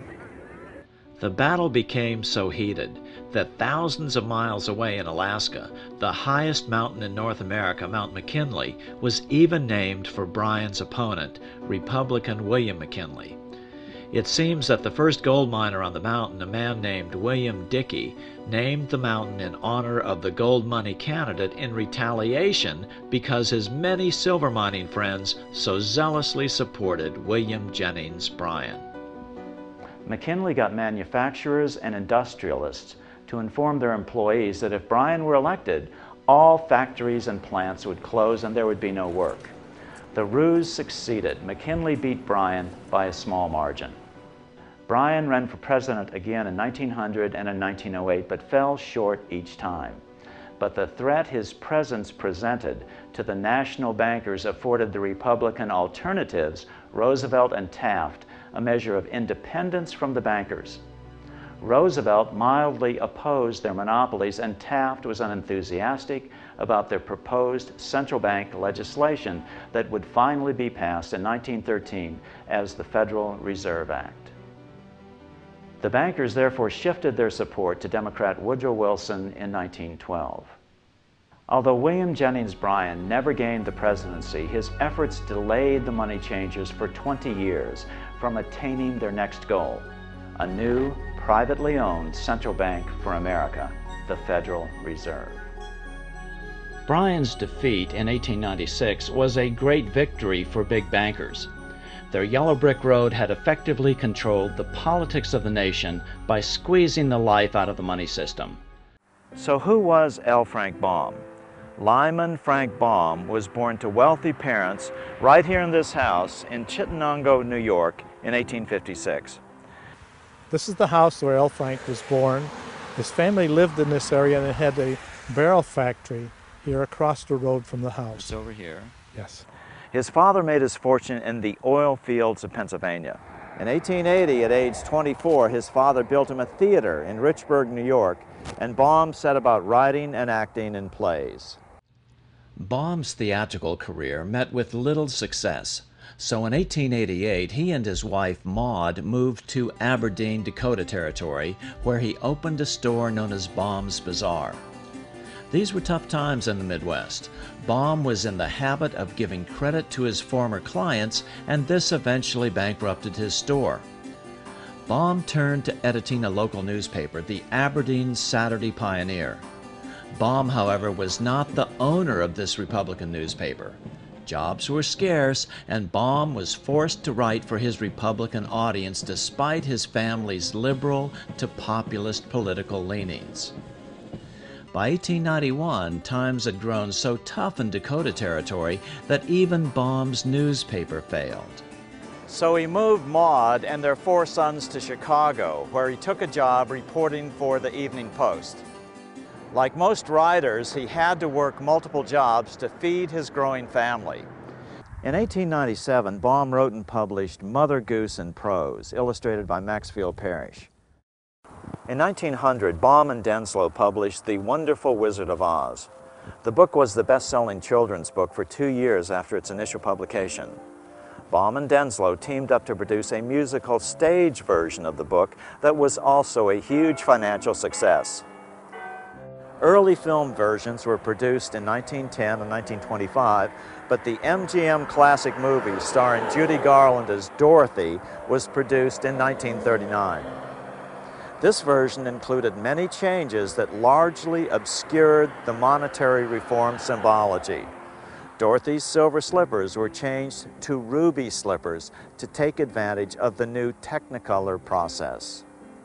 The battle became so heated that thousands of miles away in Alaska, the highest mountain in North America, Mount McKinley, was even named for Bryan's opponent, Republican William McKinley. It seems that the first gold miner on the mountain, a man named William Dickey, named the mountain in honor of the gold money candidate in retaliation because his many silver mining friends so zealously supported William Jennings Bryan. McKinley got manufacturers and industrialists to inform their employees that if Bryan were elected, all factories and plants would close and there would be no work. The ruse succeeded. McKinley beat Bryan by a small margin. Bryan ran for president again in 1900 and in 1908, but fell short each time. But the threat his presence presented to the national bankers afforded the Republican alternatives, Roosevelt and Taft, a measure of independence from the bankers. Roosevelt mildly opposed their monopolies, and Taft was unenthusiastic about their proposed central bank legislation that would finally be passed in 1913 as the Federal Reserve Act. The bankers therefore shifted their support to Democrat Woodrow Wilson in 1912. Although William Jennings Bryan never gained the presidency, his efforts delayed the money changers for 20 years from attaining their next goal, a new, privately owned central bank for America, the Federal Reserve. Bryan's defeat in 1896 was a great victory for big bankers. Their yellow brick road had effectively controlled the politics of the nation by squeezing the life out of the money system. So who was L. Frank Baum? Lyman Frank Baum was born to wealthy parents right here in this house in Chittenango, New York in 1856. This is the house where L. Frank was born. His family lived in this area and it had a barrel factory here across the road from the house. It's over here. Yes. His father made his fortune in the oil fields of Pennsylvania. In 1880, at age 24, his father built him a theater in Richburg, New York, and Baum set about writing and acting in plays. Baum's theatrical career met with little success, so in 1888 he and his wife Maud moved to Aberdeen, Dakota Territory, where he opened a store known as Baum's Bazaar. These were tough times in the Midwest. Baum was in the habit of giving credit to his former clients, and this eventually bankrupted his store. Baum turned to editing a local newspaper, the Aberdeen Saturday Pioneer. Baum, however, was not the owner of this Republican newspaper. Jobs were scarce, and Baum was forced to write for his Republican audience despite his family's liberal to populist political leanings. By 1891, times had grown so tough in Dakota Territory that even Baum's newspaper failed. So he moved Maud and their 4 sons to Chicago, where he took a job reporting for the Evening Post. Like most writers, he had to work multiple jobs to feed his growing family. In 1897, Baum wrote and published Mother Goose in Prose, illustrated by Maxfield Parrish. In 1900, Baum and Denslow published The Wonderful Wizard of Oz. The book was the best-selling children's book for 2 years after its initial publication. Baum and Denslow teamed up to produce a musical stage version of the book that was also a huge financial success. early film versions were produced in 1910 and 1925, but the MGM classic movie starring Judy Garland as Dorothy was produced in 1939. This version included many changes that largely obscured the monetary reform symbology. Dorothy's silver slippers were changed to ruby slippers to take advantage of the new Technicolor process.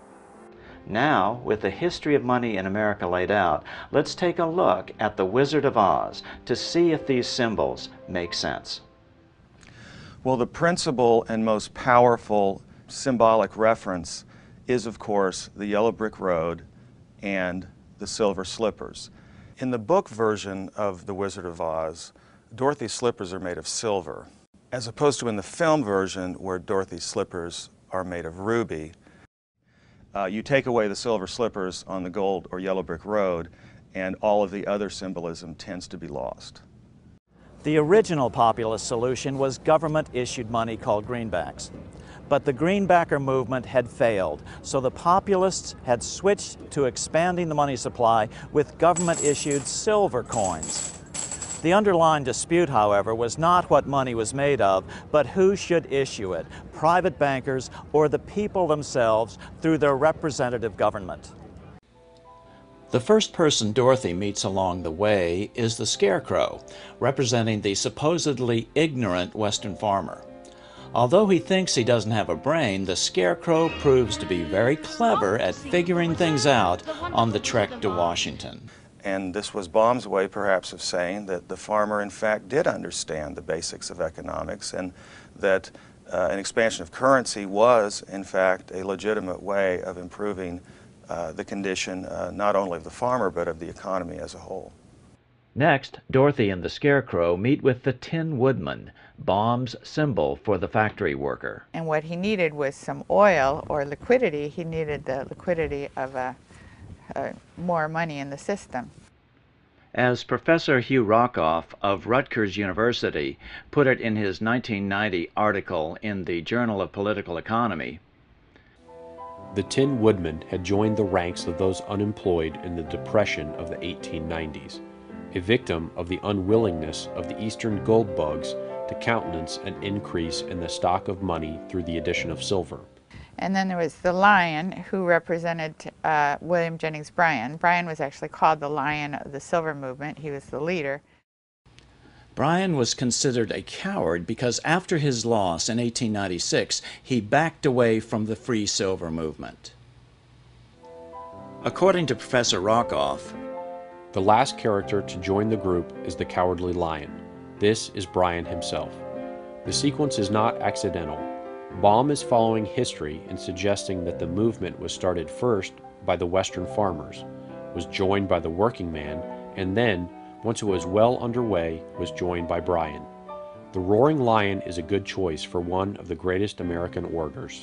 Now, with the history of money in America laid out, let's take a look at the Wizard of Oz to see if these symbols make sense. Well, the principal and most powerful symbolic reference is, of course, the yellow brick road and the silver slippers. In the book version of The Wizard of Oz, Dorothy's slippers are made of silver, as opposed to in the film version where Dorothy's slippers are made of ruby. You take away the silver slippers on the gold or yellow brick road, and all of the other symbolism tends to be lost. The original populist solution was government-issued money called greenbacks. But the greenbacker movement had failed, so the populists had switched to expanding the money supply with government-issued silver coins. The underlying dispute, however, was not what money was made of, but who should issue it, private bankers or the people themselves through their representative government. The first person Dorothy meets along the way is the Scarecrow, representing the supposedly ignorant Western farmer. Although he thinks he doesn't have a brain, the Scarecrow proves to be very clever at figuring things out on the trek to Washington. And this was Baum's way, perhaps, of saying that the farmer, in fact, did understand the basics of economics, and that an expansion of currency was, in fact, a legitimate way of improving the condition not only of the farmer, but of the economy as a whole. Next, Dorothy and the Scarecrow meet with the Tin Woodman, Baum's symbol for the factory worker. And what he needed was some oil or liquidity. He needed the liquidity of more money in the system. As Professor Hugh Rockoff of Rutgers University put it in his 1990 article in the Journal of Political Economy, the Tin Woodman had joined the ranks of those unemployed in the Depression of the 1890s, a victim of the unwillingness of the Eastern gold bugs to countenance an increase in the stock of money through the addition of silver. And then there was the Lion, who represented William Jennings Bryan. Bryan was actually called the Lion of the Silver Movement. He was the leader. Bryan was considered a coward because after his loss in 1896, he backed away from the Free Silver movement. According to Professor Rockoff, the last character to join the group is the Cowardly Lion. This is Bryan himself. The sequence is not accidental. Baum is following history in suggesting that the movement was started first by the Western farmers, was joined by the working man, and then, once it was well underway, was joined by Bryan. The Roaring Lion is a good choice for one of the greatest American orators.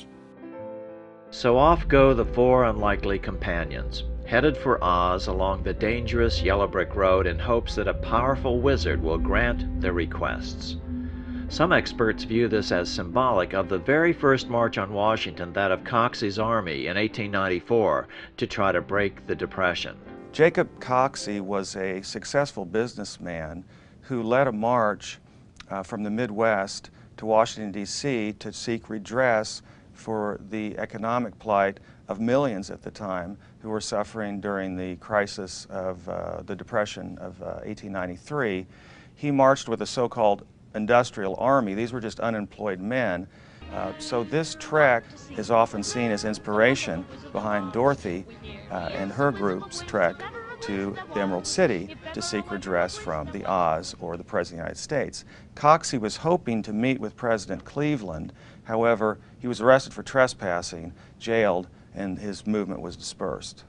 So off go the four unlikely companions, headed for Oz along the dangerous yellow brick road in hopes that a powerful wizard will grant their requests. Some experts view this as symbolic of the very first march on Washington, that of Coxey's army in 1894, to try to break the Depression. Jacob Coxey was a successful businessman who led a march from the Midwest to Washington, D.C. to seek redress for the economic plight of millions at the time who were suffering during the crisis of the Depression of 1893. He marched with a so-called industrial army. These were just unemployed men. So this trek is often seen as inspiration behind Dorothy and her group's trek to the Emerald City to seek redress from the Oz, or the President of the United States. Coxey was hoping to meet with President Cleveland. However, he was arrested for trespassing, jailed, and his movement was dispersed.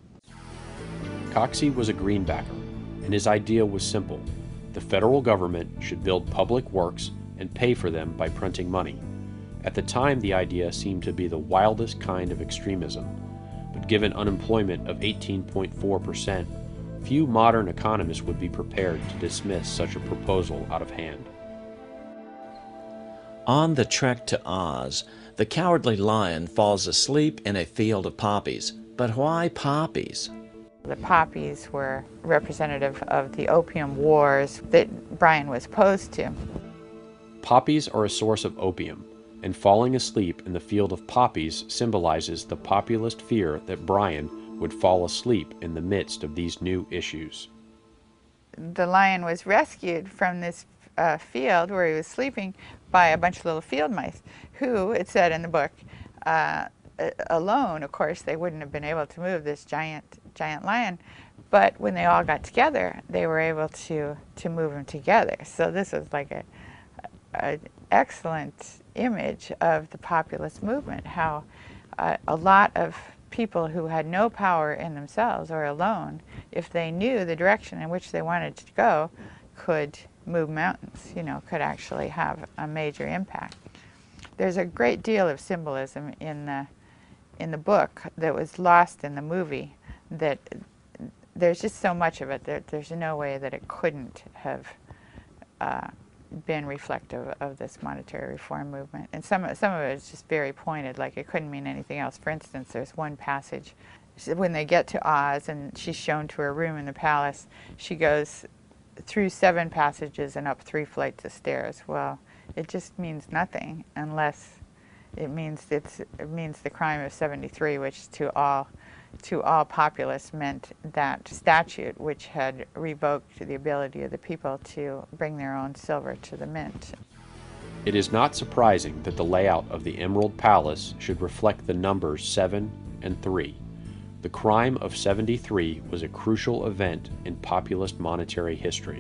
Coxey was a greenbacker, and his idea was simple. The federal government should build public works and pay for them by printing money. At the time, the idea seemed to be the wildest kind of extremism, but given unemployment of 18.4%, few modern economists would be prepared to dismiss such a proposal out of hand. On the trek to Oz, the Cowardly Lion falls asleep in a field of poppies. But why poppies? The poppies were representative of the opium wars that Bryan was opposed to. Poppies are a source of opium, and falling asleep in the field of poppies symbolizes the populist fear that Bryan would fall asleep in the midst of these new issues. The lion was rescued from this field where he was sleeping by a bunch of little field mice who, it said in the book, alone, of course, they wouldn't have been able to move this giant lion, but when they all got together, they were able to move him together. So this was like an excellent image of the populist movement, how a lot of people who had no power in themselves or alone, if they knew the direction in which they wanted to go, could move mountains, you know, could actually have a major impact. There's a great deal of symbolism in the book that was lost in the movie, that there's just so much of it that there's no way that it couldn't have been reflective of this monetary reform movement. And some of it is just very pointed, like it couldn't mean anything else. For instance, there's one passage, when they get to Oz and she's shown to her room in the palace, she goes through 7 passages and up 3 flights of stairs. Well, it just means nothing unless it means the crime of 73, which to all populists meant that statute which had revoked the ability of the people to bring their own silver to the mint. It is not surprising that the layout of the Emerald Palace should reflect the numbers 7 and 3. The crime of 73 was a crucial event in populist monetary history.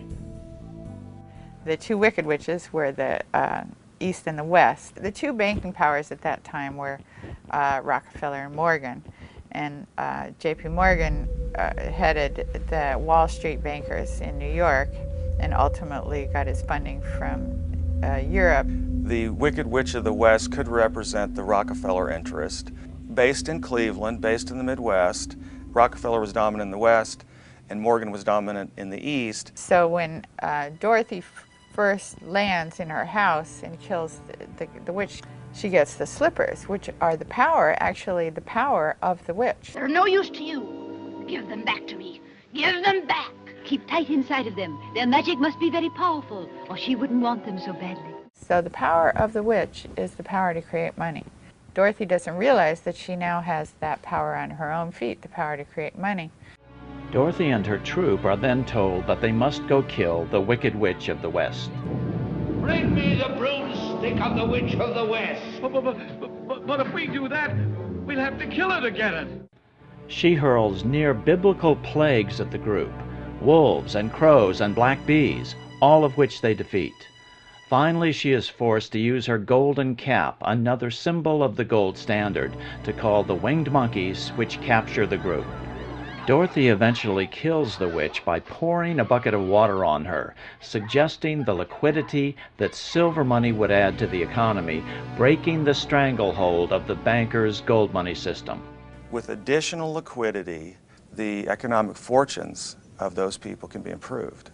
The 2 wicked witches were the East and the West. The 2 banking powers at that time were Rockefeller and Morgan. And J.P. Morgan headed the Wall Street bankers in New York and ultimately got his funding from Europe. The Wicked Witch of the West could represent the Rockefeller interest. Based in Cleveland, based in the Midwest, Rockefeller was dominant in the West and Morgan was dominant in the East. So when Dorothy first lands in her house and kills the witch, she gets the slippers, which are the power, actually the power of the witch. They're no use to you. Give them back to me. Give them back. Keep tight inside of them. Their magic must be very powerful, or she wouldn't want them so badly. So the power of the witch is the power to create money. Dorothy doesn't realize that she now has that power on her own feet, the power to create money. Dorothy and her troop are then told that they must go kill the Wicked Witch of the West. Bring me the broomstick of the Witch of the West. But if we do that, we'll have to kill her to get it. She hurls near-biblical plagues at the group, wolves and crows and black bees, all of which they defeat. Finally, she is forced to use her golden cap, another symbol of the gold standard, to call the winged monkeys which capture the group. Dorothy eventually kills the witch by pouring a bucket of water on her, suggesting the liquidity that silver money would add to the economy, breaking the stranglehold of the bankers' gold money system. With additional liquidity, the economic fortunes of those people can be improved.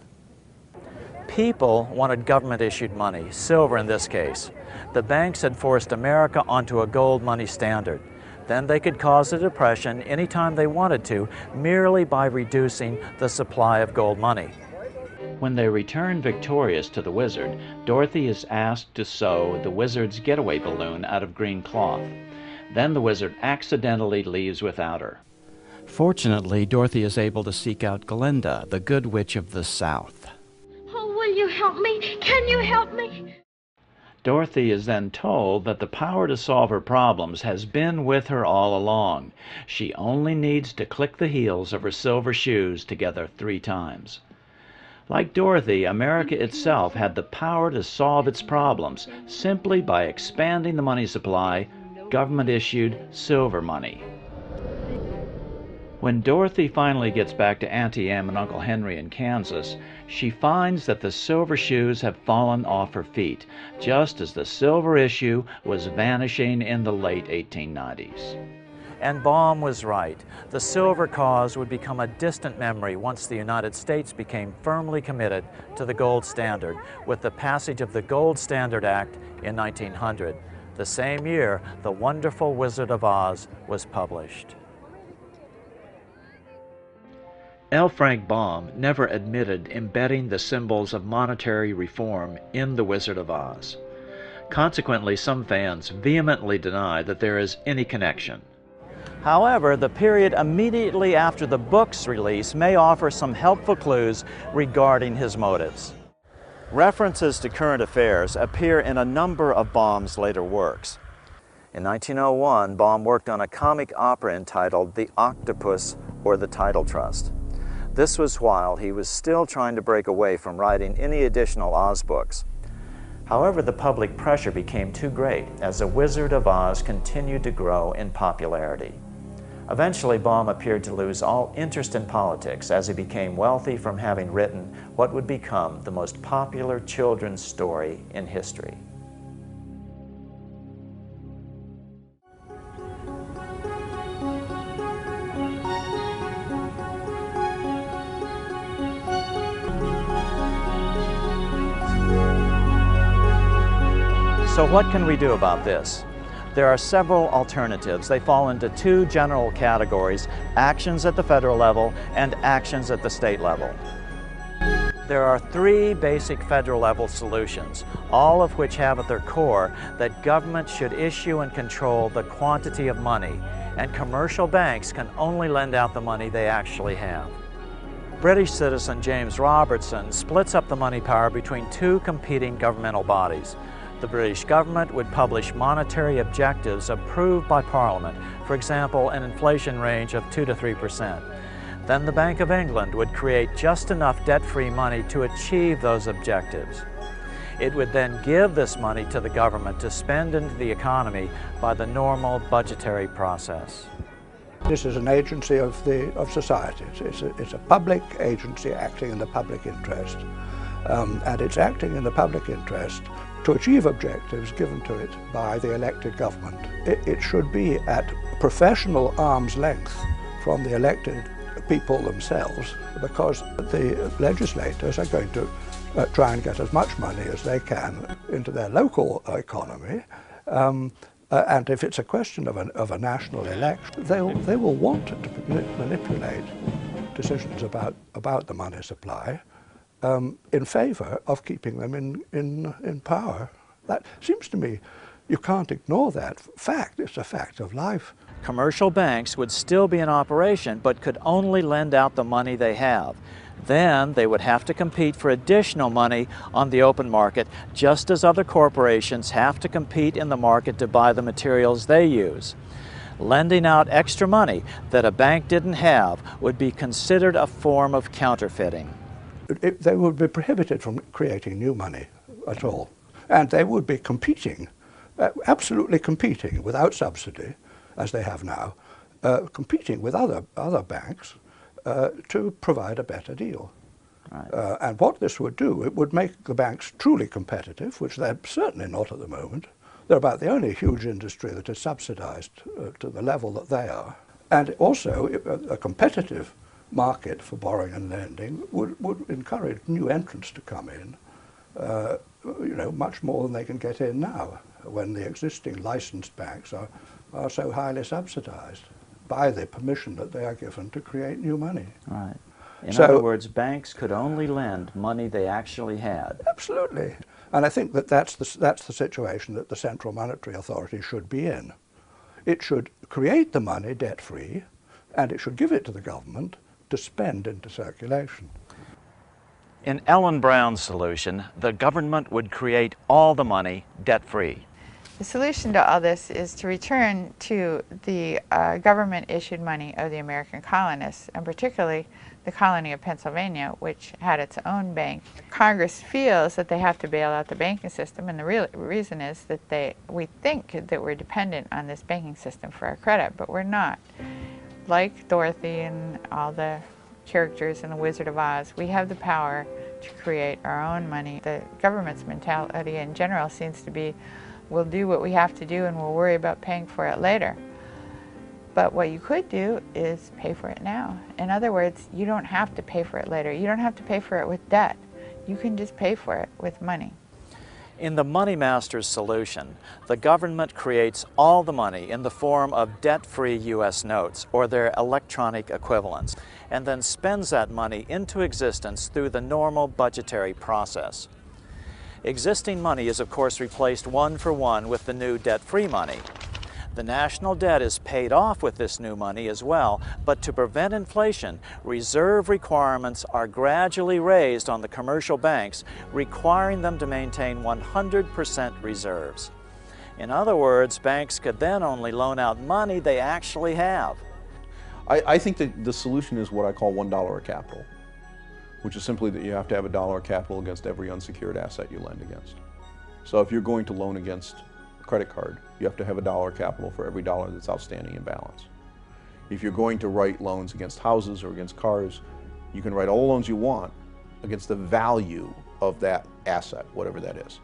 People wanted government-issued money, silver in this case. The banks had forced America onto a gold money standard. Then they could cause a depression anytime they wanted to, merely by reducing the supply of gold money. When they return victorious to the wizard, Dorothy is asked to sew the wizard's getaway balloon out of green cloth. Then the wizard accidentally leaves without her. Fortunately, Dorothy is able to seek out Glinda, the good witch of the South. Oh, will you help me? Can you help me? Dorothy is then told that the power to solve her problems has been with her all along. She only needs to click the heels of her silver shoes together 3 times. Like Dorothy, America itself had the power to solve its problems simply by expanding the money supply, government-issued silver money. When Dorothy finally gets back to Auntie Em and Uncle Henry in Kansas, she finds that the silver shoes have fallen off her feet, just as the silver issue was vanishing in the late 1890s. And Baum was right. The silver cause would become a distant memory once the United States became firmly committed to the gold standard with the passage of the Gold Standard Act in 1900. The same year, The Wonderful Wizard of Oz was published. L. Frank Baum never admitted embedding the symbols of monetary reform in The Wizard of Oz. Consequently, some fans vehemently deny that there is any connection. However, the period immediately after the book's release may offer some helpful clues regarding his motives. References to current affairs appear in a number of Baum's later works. In 1901, Baum worked on a comic opera entitled The Octopus or the Title Trust. This was while he was still trying to break away from writing any additional Oz books. However, the public pressure became too great as The Wizard of Oz continued to grow in popularity. Eventually, Baum appeared to lose all interest in politics as he became wealthy from having written what would become the most popular children's story in history. So what can we do about this? There are several alternatives. They fall into two general categories: actions at the federal level and actions at the state level. There are three basic federal level solutions, all of which have at their core that government should issue and control the quantity of money, and commercial banks can only lend out the money they actually have. British citizen James Robertson splits up the money power between two competing governmental bodies. The British government would publish monetary objectives approved by Parliament, for example, an inflation range of 2 to 3%. Then the Bank of England would create just enough debt-free money to achieve those objectives. It would then give this money to the government to spend into the economy by the normal budgetary process. This is an agency of society. It's a public agency acting in the public interest, and it's acting in the public interest to achieve objectives given to it by the elected government. It should be at professional arm's length from the elected people themselves, because the legislators are going to try and get as much money as they can into their local economy. And if it's a question of a national election, they will want to manipulate decisions about the money supply in favour of keeping them in power. That seems to me, you can't ignore that fact. It's a fact of life. Commercial banks would still be in operation, but could only lend out the money they have. Then they would have to compete for additional money on the open market, just as other corporations have to compete in the market to buy the materials they use. Lending out extra money that a bank didn't have would be considered a form of counterfeiting. They would be prohibited from creating new money at all. And they would be competing, absolutely competing without subsidy, as they have now, competing with other banks to provide a better deal. Right. And what this would do, it would make the banks truly competitive, which they're certainly not at the moment. They're about the only huge industry that is subsidized to the level that they are. And also, a competitive market for borrowing and lending would encourage new entrants to come in, much more than they can get in now, when the existing licensed banks are so highly subsidized by the permission that they are given to create new money. Right. In other words, banks could only lend money they actually had. Absolutely. And I think that that's the situation that the Central Monetary Authority should be in. It should create the money debt-free, and it should give it to the government to spend into circulation. In Ellen Brown's solution, the government would create all the money debt-free. The solution to all this is to return to the government-issued money of the American colonists, and particularly the colony of Pennsylvania, which had its own bank. Congress feels that they have to bail out the banking system, and the real reason is that we think that we're dependent on this banking system for our credit, but we're not. Like Dorothy and all the characters in The Wizard of Oz, we have the power to create our own money. The government's mentality in general seems to be, we'll do what we have to do and we'll worry about paying for it later. But what you could do is pay for it now. In other words, you don't have to pay for it later. You don't have to pay for it with debt. You can just pay for it with money. In the money master's solution, the government creates all the money in the form of debt-free U.S. notes or their electronic equivalents, and then spends that money into existence through the normal budgetary process. Existing money is of course replaced one for one with the new debt-free money. The national debt is paid off with this new money as well, but to prevent inflation, reserve requirements are gradually raised on the commercial banks, requiring them to maintain 100% reserves. In other words, banks could then only loan out money they actually have. I think that the solution is what I call $1 of capital, which is simply that you have to have $1 of capital against every unsecured asset you lend against. So if you're going to loan against a credit card, you have to have $1 of capital for every dollar that's outstanding in balance. If you're going to write loans against houses or against cars, you can write all the loans you want against the value of that asset, whatever that is.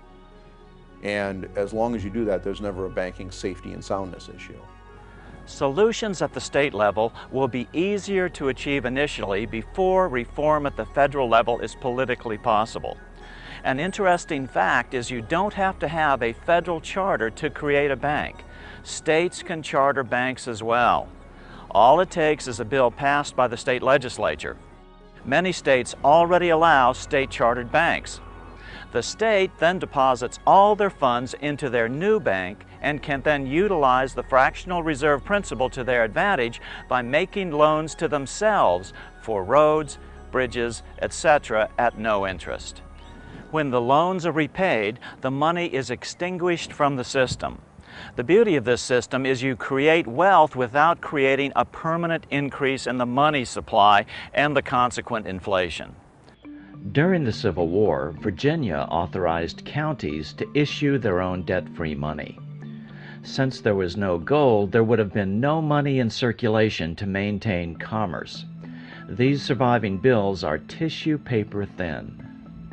And as long as you do that, there's never a banking safety and soundness issue. Solutions at the state level will be easier to achieve initially before reform at the federal level is politically possible. An interesting fact is you don't have to have a federal charter to create a bank. States can charter banks as well. All it takes is a bill passed by the state legislature. Many states already allow state-chartered banks. The state then deposits all their funds into their new bank and can then utilize the fractional reserve principle to their advantage by making loans to themselves for roads, bridges, etc. at no interest. When the loans are repaid, the money is extinguished from the system. The beauty of this system is you create wealth without creating a permanent increase in the money supply and the consequent inflation. During the Civil War, Virginia authorized counties to issue their own debt-free money. Since there was no gold, there would have been no money in circulation to maintain commerce. These surviving bills are tissue paper thin.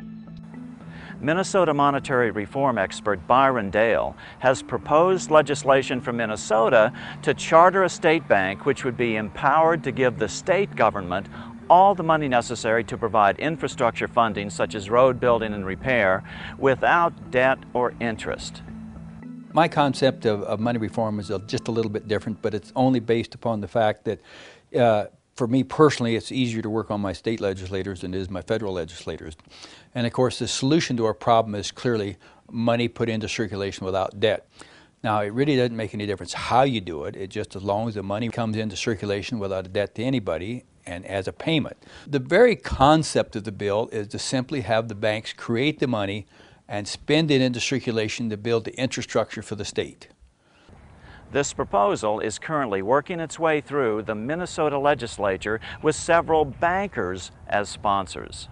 Minnesota monetary reform expert Byron Dale has proposed legislation for Minnesota to charter a state bank which would be empowered to give the state government all the money necessary to provide infrastructure funding such as road building and repair without debt or interest. My concept of money reform is just a little bit different, but it's only based upon the fact that for me personally, it's easier to work on my state legislators than it is my federal legislators. And of course, the solution to our problem is clearly money put into circulation without debt. Now, it really doesn't make any difference how you do it. It's just as long as the money comes into circulation without a debt to anybody and as a payment. The very concept of the bill is to simply have the banks create the money and spend it into circulation to build the infrastructure for the state. This proposal is currently working its way through the Minnesota legislature with several bankers as sponsors.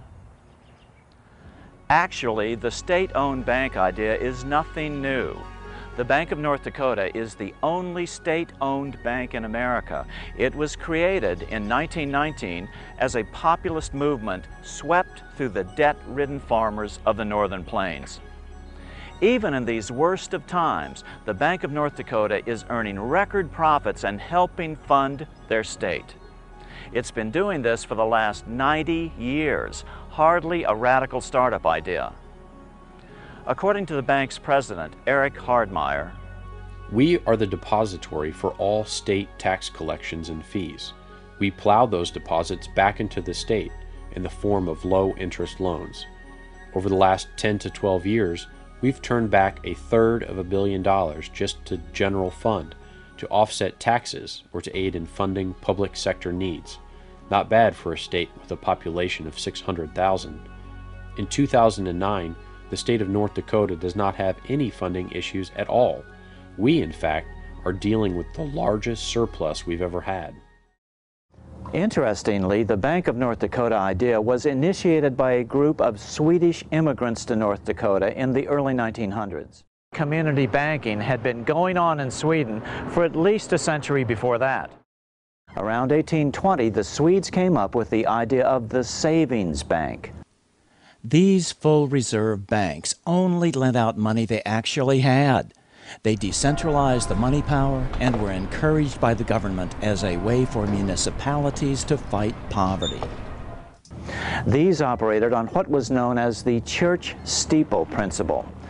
Actually, the state-owned bank idea is nothing new. The Bank of North Dakota is the only state-owned bank in America. It was created in 1919 as a populist movement swept through the debt-ridden farmers of the Northern Plains. Even in these worst of times, the Bank of North Dakota is earning record profits and helping fund their state. It's been doing this for the last 90 years, hardly a radical startup idea. According to the bank's president, Eric Hardmeyer, we are the depository for all state tax collections and fees. We plow those deposits back into the state in the form of low-interest loans. Over the last 10 to 12 years, we've turned back $1/3 of $1 billion just to general fund, to offset taxes or to aid in funding public sector needs. Not bad for a state with a population of 600,000. In 2009, the state of North Dakota does not have any funding issues at all. We, in fact, are dealing with the largest surplus we've ever had. Interestingly, the Bank of North Dakota idea was initiated by a group of Swedish immigrants to North Dakota in the early 1900s. Community banking had been going on in Sweden for at least a century before that. Around 1820, the Swedes came up with the idea of the savings bank. These full reserve banks only lent out money they actually had. They decentralized the money power and were encouraged by the government as a way for municipalities to fight poverty. These operated on what was known as the church steeple principle.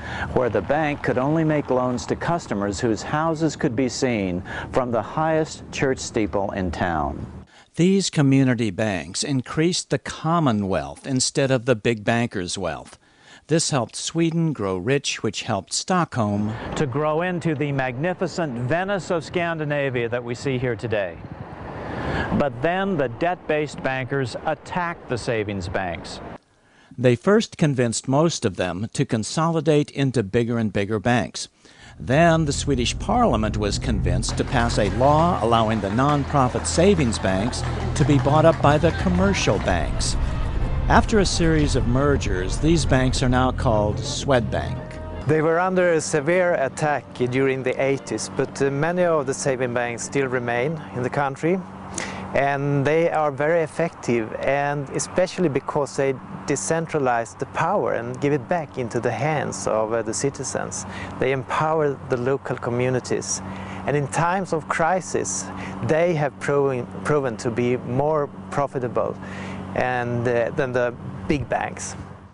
where the bank could only make loans to customers whose houses could be seen from the highest church steeple in town. These community banks increased the common wealth instead of the big bankers' wealth. This helped Sweden grow rich, which helped Stockholm to grow into the magnificent Venice of Scandinavia that we see here today. But then the debt-based bankers attacked the savings banks. They first convinced most of them to consolidate into bigger and bigger banks. Then the Swedish Parliament was convinced to pass a law allowing the non-profit savings banks to be bought up by the commercial banks. After a series of mergers, these banks are now called Swedbank. They were under a severe attack during the 80s, but many of the saving banks still remain in the country. And they are very effective, and especially because they decentralize the power and give it back into the hands of the citizens. They empower the local communities. And in times of crisis, they have proven to be more profitable than the big banks.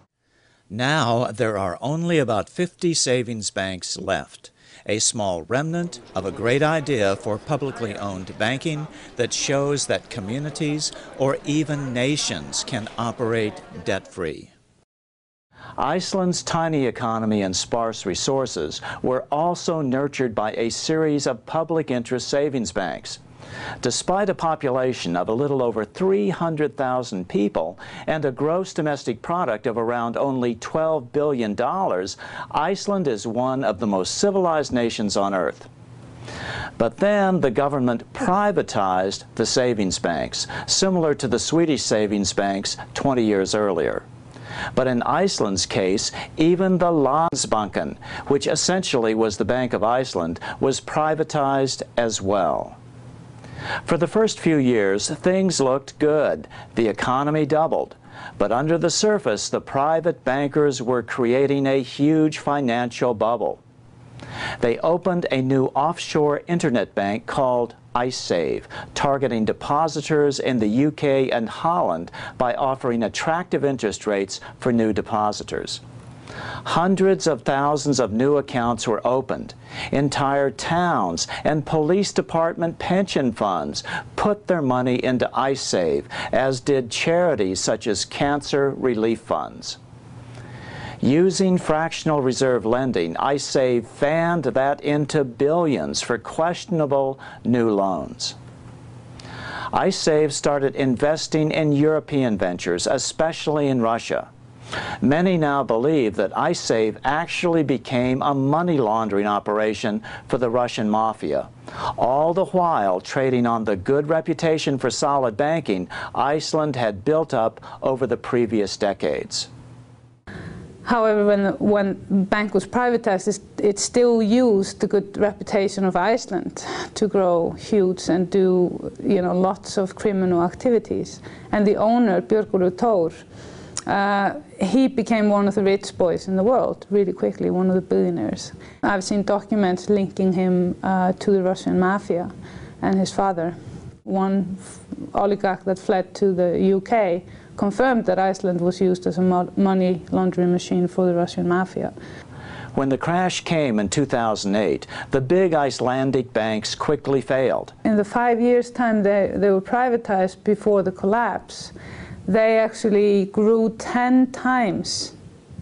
Now there are only about 50 savings banks left, a small remnant of a great idea for publicly owned banking that shows that communities or even nations can operate debt-free. Iceland's tiny economy and sparse resources were also nurtured by a series of public interest savings banks. Despite a population of a little over 300,000 people and a gross domestic product of around only $12 billion, Iceland is one of the most civilized nations on earth. But then the government privatized the savings banks, similar to the Swedish savings banks 20 years earlier. But in Iceland's case, even the Landsbanken, which essentially was the Bank of Iceland, was privatized as well. For the first few years, things looked good. The economy doubled. But under the surface, the private bankers were creating a huge financial bubble. They opened a new offshore internet bank called IceSave, targeting depositors in the UK and Holland by offering attractive interest rates for new depositors. Hundreds of thousands of new accounts were opened. Entire towns and police department pension funds put their money into IceSave, as did charities such as cancer relief funds. Using fractional reserve lending, IceSave fanned that into billions for questionable new loans. IceSave started investing in European ventures, especially in Russia. Many now believe that IceSave actually became a money laundering operation for the Russian mafia. All the while trading on the good reputation for solid banking Iceland had built up over the previous decades. However, when bank was privatized, it still used the good reputation of Iceland to grow huge and do, lots of criminal activities. And the owner, Björgólfur Thor, he became one of the rich boys in the world really quickly, one of the billionaires. I've seen documents linking him to the Russian mafia and his father. One oligarch that fled to the UK confirmed that Iceland was used as a money laundering machine for the Russian mafia. When the crash came in 2008, the big Icelandic banks quickly failed. In the 5 years' time they were privatized before the collapse, they actually grew 10 times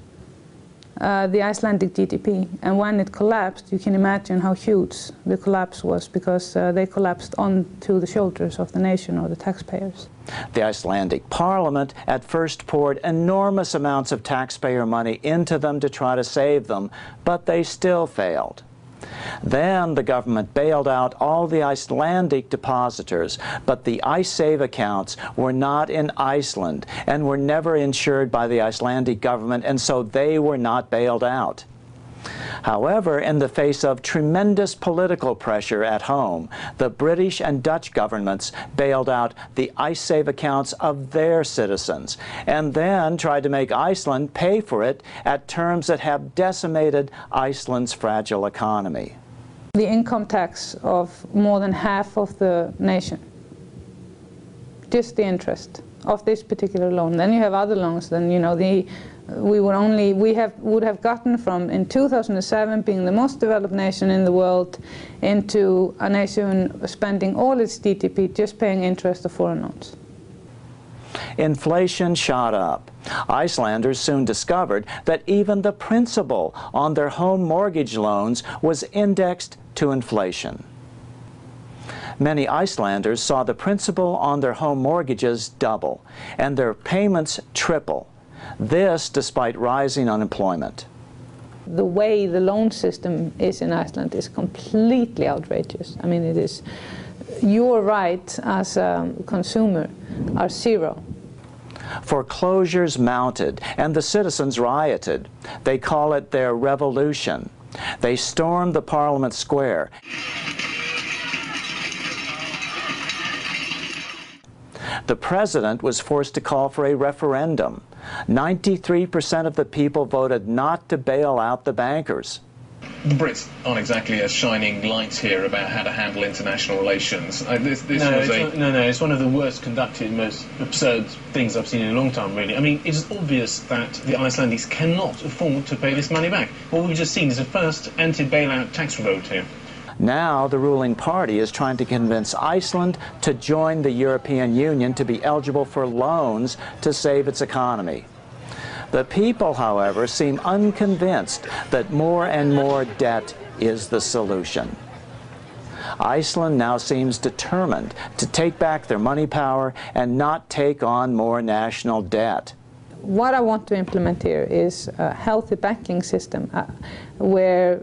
the Icelandic GDP. And when it collapsed, you can imagine how huge the collapse was, because they collapsed onto the shoulders of the nation or the taxpayers. The Icelandic parliament at first poured enormous amounts of taxpayer money into them to try to save them, but they still failed. Then the government bailed out all the Icelandic depositors, but the IceSave accounts were not in Iceland and were never insured by the Icelandic government, and so they were not bailed out. However, in the face of tremendous political pressure at home, the British and Dutch governments bailed out the IceSave accounts of their citizens, and then tried to make Iceland pay for it at terms that have decimated Iceland's fragile economy. The income tax of more than half of the nation, just the interest of this particular loan. Then you have other loans, then the we would have gotten from, in 2007, being the most developed nation in the world, into a nation spending all its GDP just paying interest of foreign loans. Inflation shot up. Icelanders soon discovered that even the principal on their home mortgage loans was indexed to inflation. Many Icelanders saw the principal on their home mortgages double and their payments triple. This despite rising unemployment. The way the loan system is in Iceland is completely outrageous. I mean, it is, your rights as a consumer are zero. Foreclosures mounted and the citizens rioted. They call it their revolution. They stormed the Parliament Square. The president was forced to call for a referendum. 93% of the people voted not to bail out the bankers. The Brits aren't exactly as shining lights here about how to handle international relations. No, it's one of the worst conducted, most absurd things I've seen in a long time, really. I mean, it's obvious that the Icelandics cannot afford to pay this money back. What we've just seen is the first anti-bailout tax vote here. Now the ruling party is trying to convince Iceland to join the European Union to be eligible for loans to save its economy. The people, however, seem unconvinced that more and more debt is the solution. Iceland now seems determined to take back their money power and not take on more national debt. What I want to implement here is a healthy banking system where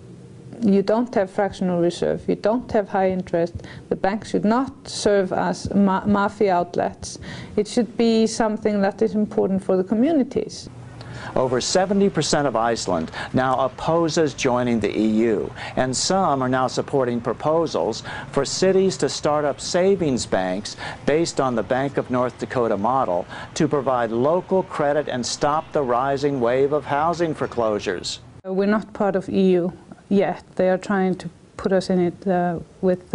you don't have fractional reserve, you don't have high interest, the banks should not serve as mafia outlets. It should be something that is important for the communities. Over 70% of Iceland now opposes joining the EU, and some are now supporting proposals for cities to start up savings banks based on the Bank of North Dakota model to provide local credit and stop the rising wave of housing foreclosures. We're not part of EU yet. They are trying to put us in it with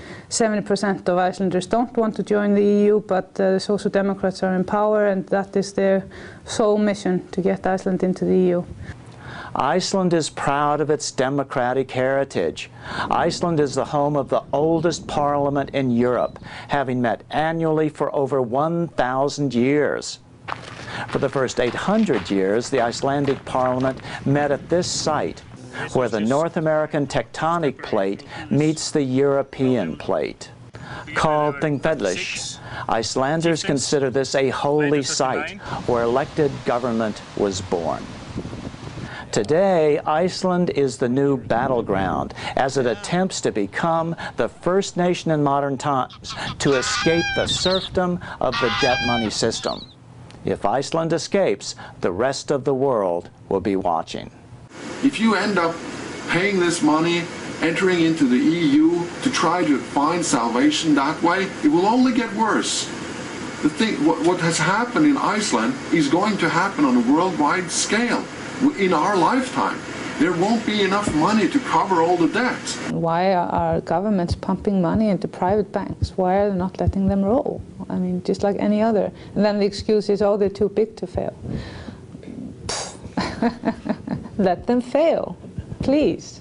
70% of Icelanders don't want to join the EU, but the Social Democrats are in power and that is their sole mission, to get Iceland into the EU. Iceland is proud of its democratic heritage. Iceland is the home of the oldest parliament in Europe, having met annually for over 1,000 years. For the first 800 years, the Icelandic parliament met at this site, where the North American tectonic plate meets the European plate. Called Þingvellir, Icelanders consider this a holy site where elected government was born. Today, Iceland is the new battleground as it attempts to become the first nation in modern times to escape the serfdom of the debt money system. If Iceland escapes, the rest of the world will be watching. If you end up paying this money, entering into the EU to try to find salvation that way, it will only get worse. What has happened in Iceland is going to happen on a worldwide scale in our lifetime. There won't be enough money to cover all the debts. Why are governments pumping money into private banks? Why are they not letting them roll? I mean, just like any other. And then the excuse is, oh, they're too big to fail. Let them fail, please.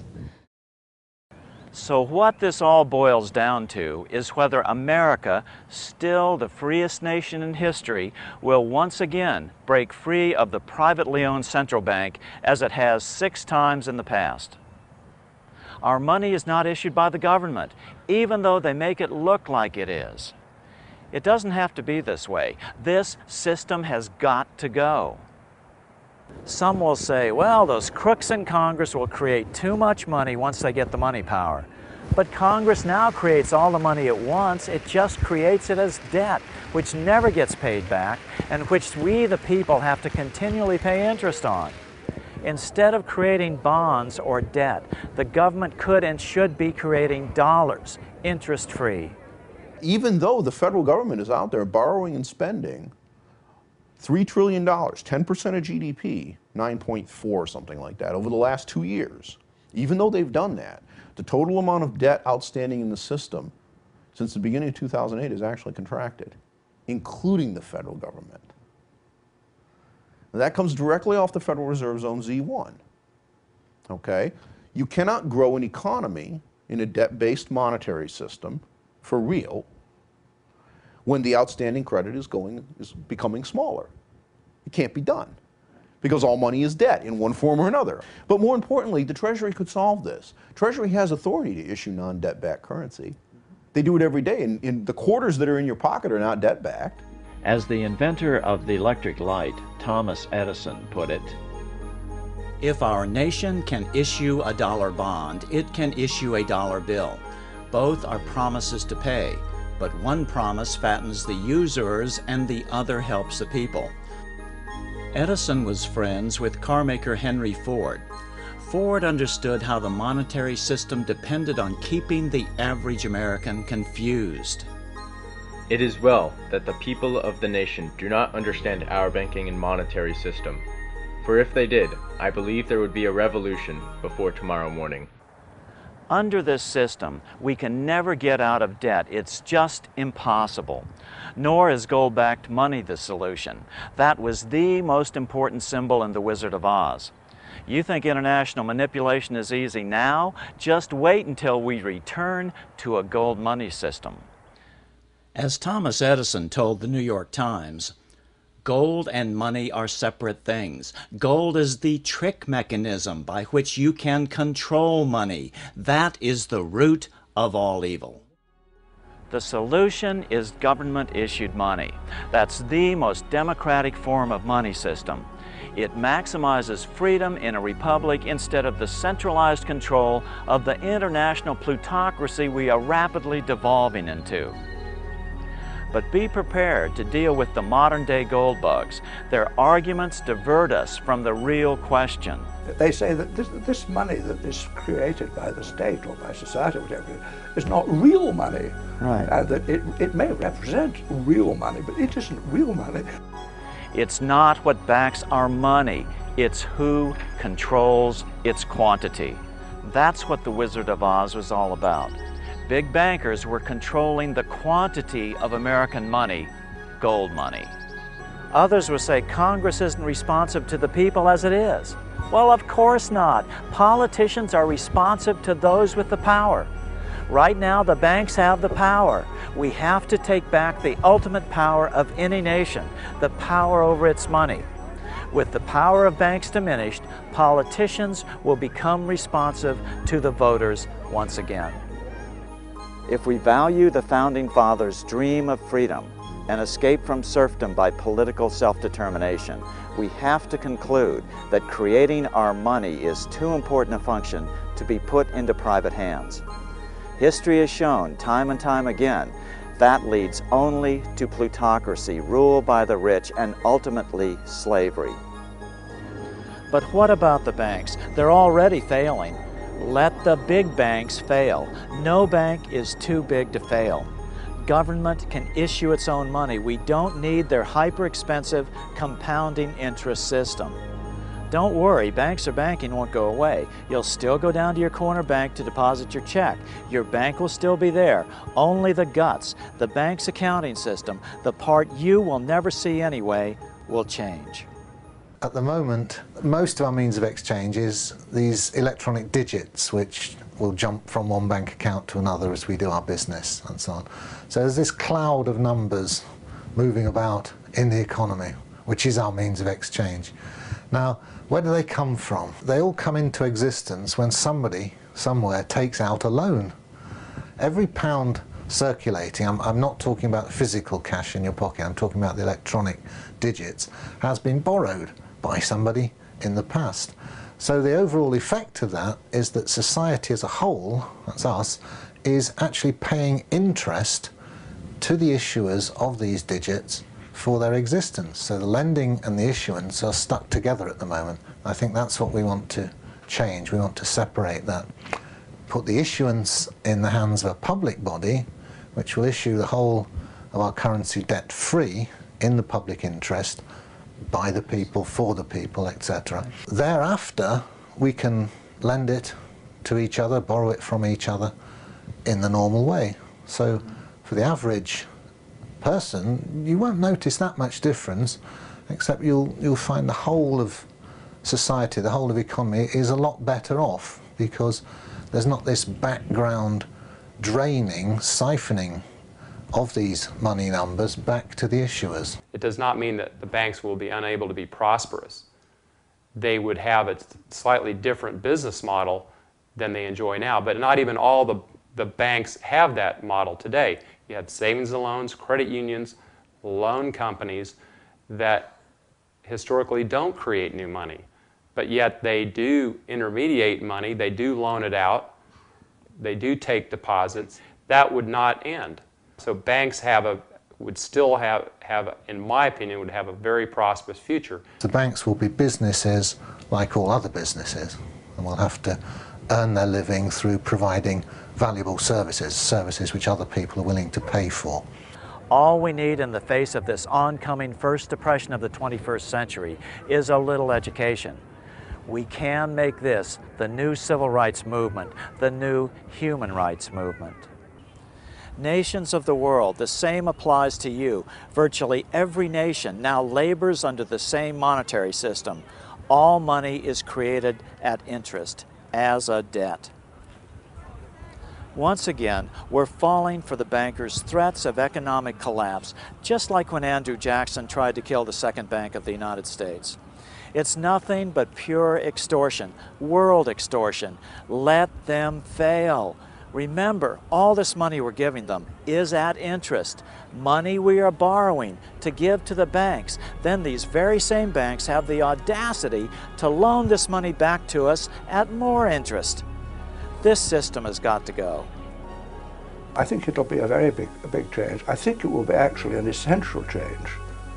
So what this all boils down to is whether America, still the freest nation in history, will once again break free of the privately owned central bank as it has 6 times in the past. Our money is not issued by the government, even though they make it look like it is. It doesn't have to be this way. This system has got to go. Some will say, well, those crooks in Congress will create too much money once they get the money power. But Congress now creates all the money at once. It just creates it as debt, which never gets paid back, and which we, the people, have to continually pay interest on. Instead of creating bonds or debt, the government could and should be creating dollars, interest-free. Even though the federal government is out there borrowing and spending $3 trillion, 10% of GDP, 9.4, something like that, over the last 2 years. Even though they've done that, the total amount of debt outstanding in the system since the beginning of 2008 has actually contracted, including the federal government. That comes directly off the Federal Reserve's own Z1. Okay? You cannot grow an economy in a debt-based monetary system for real when the outstanding credit is becoming smaller. It can't be done because all money is debt in one form or another. But more importantly, the Treasury could solve this. Treasury has authority to issue non-debt-backed currency. They do it every day, and the quarters that are in your pocket are not debt-backed. As the inventor of the electric light, Thomas Edison, put it, "If our nation can issue a dollar bond, it can issue a dollar bill. Both are promises to pay, but one promise fattens the usurers and the other helps the people." Edison was friends with carmaker Henry Ford. Ford understood how the monetary system depended on keeping the average American confused. It is well that the people of the nation do not understand our banking and monetary system. For if they did, I believe there would be a revolution before tomorrow morning. Under this system, we can never get out of debt. It's just impossible. Nor is gold-backed money the solution. That was the most important symbol in The Wizard of Oz. You think international manipulation is easy now? Just wait until we return to a gold money system. As Thomas Edison told the New York Times, gold and money are separate things. Gold is the trick mechanism by which you can control money. That is the root of all evil. The solution is government-issued money. That's the most democratic form of money system. It maximizes freedom in a republic instead of the centralized control of the international plutocracy we are rapidly devolving into. But be prepared to deal with the modern-day gold bugs. Their arguments divert us from the real question. They say that this money that is created by the state or by society or whatever is not real money. Right. And that it may represent real money, but it isn't real money. It's not what backs our money. It's who controls its quantity. That's what The Wizard of Oz was all about. Big bankers were controlling the quantity of American money, gold money. Others will say Congress isn't responsive to the people as it is. Well, of course not. Politicians are responsive to those with the power. Right now, the banks have the power. We have to take back the ultimate power of any nation, the power over its money. With the power of banks diminished, politicians will become responsive to the voters once again. If we value the Founding Fathers' dream of freedom and escape from serfdom by political self-determination, we have to conclude that creating our money is too important a function to be put into private hands. History has shown time and time again that leads only to plutocracy, rule by the rich, and ultimately slavery. But what about the banks? They're already failing. Let the big banks fail. No bank is too big to fail. Government can issue its own money. We don't need their hyper-expensive compounding interest system. Don't worry, banks or banking won't go away. You'll still go down to your corner bank to deposit your check. Your bank will still be there. Only the guts, the bank's accounting system, the part you will never see anyway, will change. At the moment, most of our means of exchange is these electronic digits, which will jump from one bank account to another as we do our business and so on. So there's this cloud of numbers moving about in the economy, which is our means of exchange. Now, where do they come from? They all come into existence when somebody, somewhere, takes out a loan. Every pound circulating, I'm not talking about physical cash in your pocket, I'm talking about the electronic digits, has been borrowed by somebody in the past. So the overall effect of that is that society as a whole, that's us, is actually paying interest to the issuers of these digits for their existence. So the lending and the issuance are stuck together at the moment. I think that's what we want to change. We want to separate that. Put the issuance in the hands of a public body, which will issue the whole of our currency debt-free in the public interest, by the people, for the people, etc. Thereafter, we can lend it to each other, borrow it from each other in the normal way. So for the average person, you won't notice that much difference except you'll find the whole of society, the whole of economy is a lot better off because there's not this background draining, siphoning of these money numbers back to the issuers. It does not mean that the banks will be unable to be prosperous. They would have a slightly different business model than they enjoy now, but not even all the banks have that model today. You have savings and loans, credit unions, loan companies that historically don't create new money, but yet they do intermediate money, they do loan it out, they do take deposits. That would not end. So banks would still have, in my opinion, would have a very prosperous future. The banks will be businesses like all other businesses and will have to earn their living through providing valuable services which other people are willing to pay for. All we need in the face of this oncoming first depression of the 21st century is a little education. We can make this the new civil rights movement, the new human rights movement. Nations of the world, the same applies to you. Virtually every nation now labors under the same monetary system. All money is created at interest, as a debt. Once again, we're falling for the bankers' threats of economic collapse, just like when Andrew Jackson tried to kill the Second Bank of the United States. It's nothing but pure extortion, world extortion. Let them fail. Remember, all this money we're giving them is at interest. Money we are borrowing to give to the banks. Then these very same banks have the audacity to loan this money back to us at more interest. This system has got to go. I think it'll be a very big change. I think it will be actually an essential change,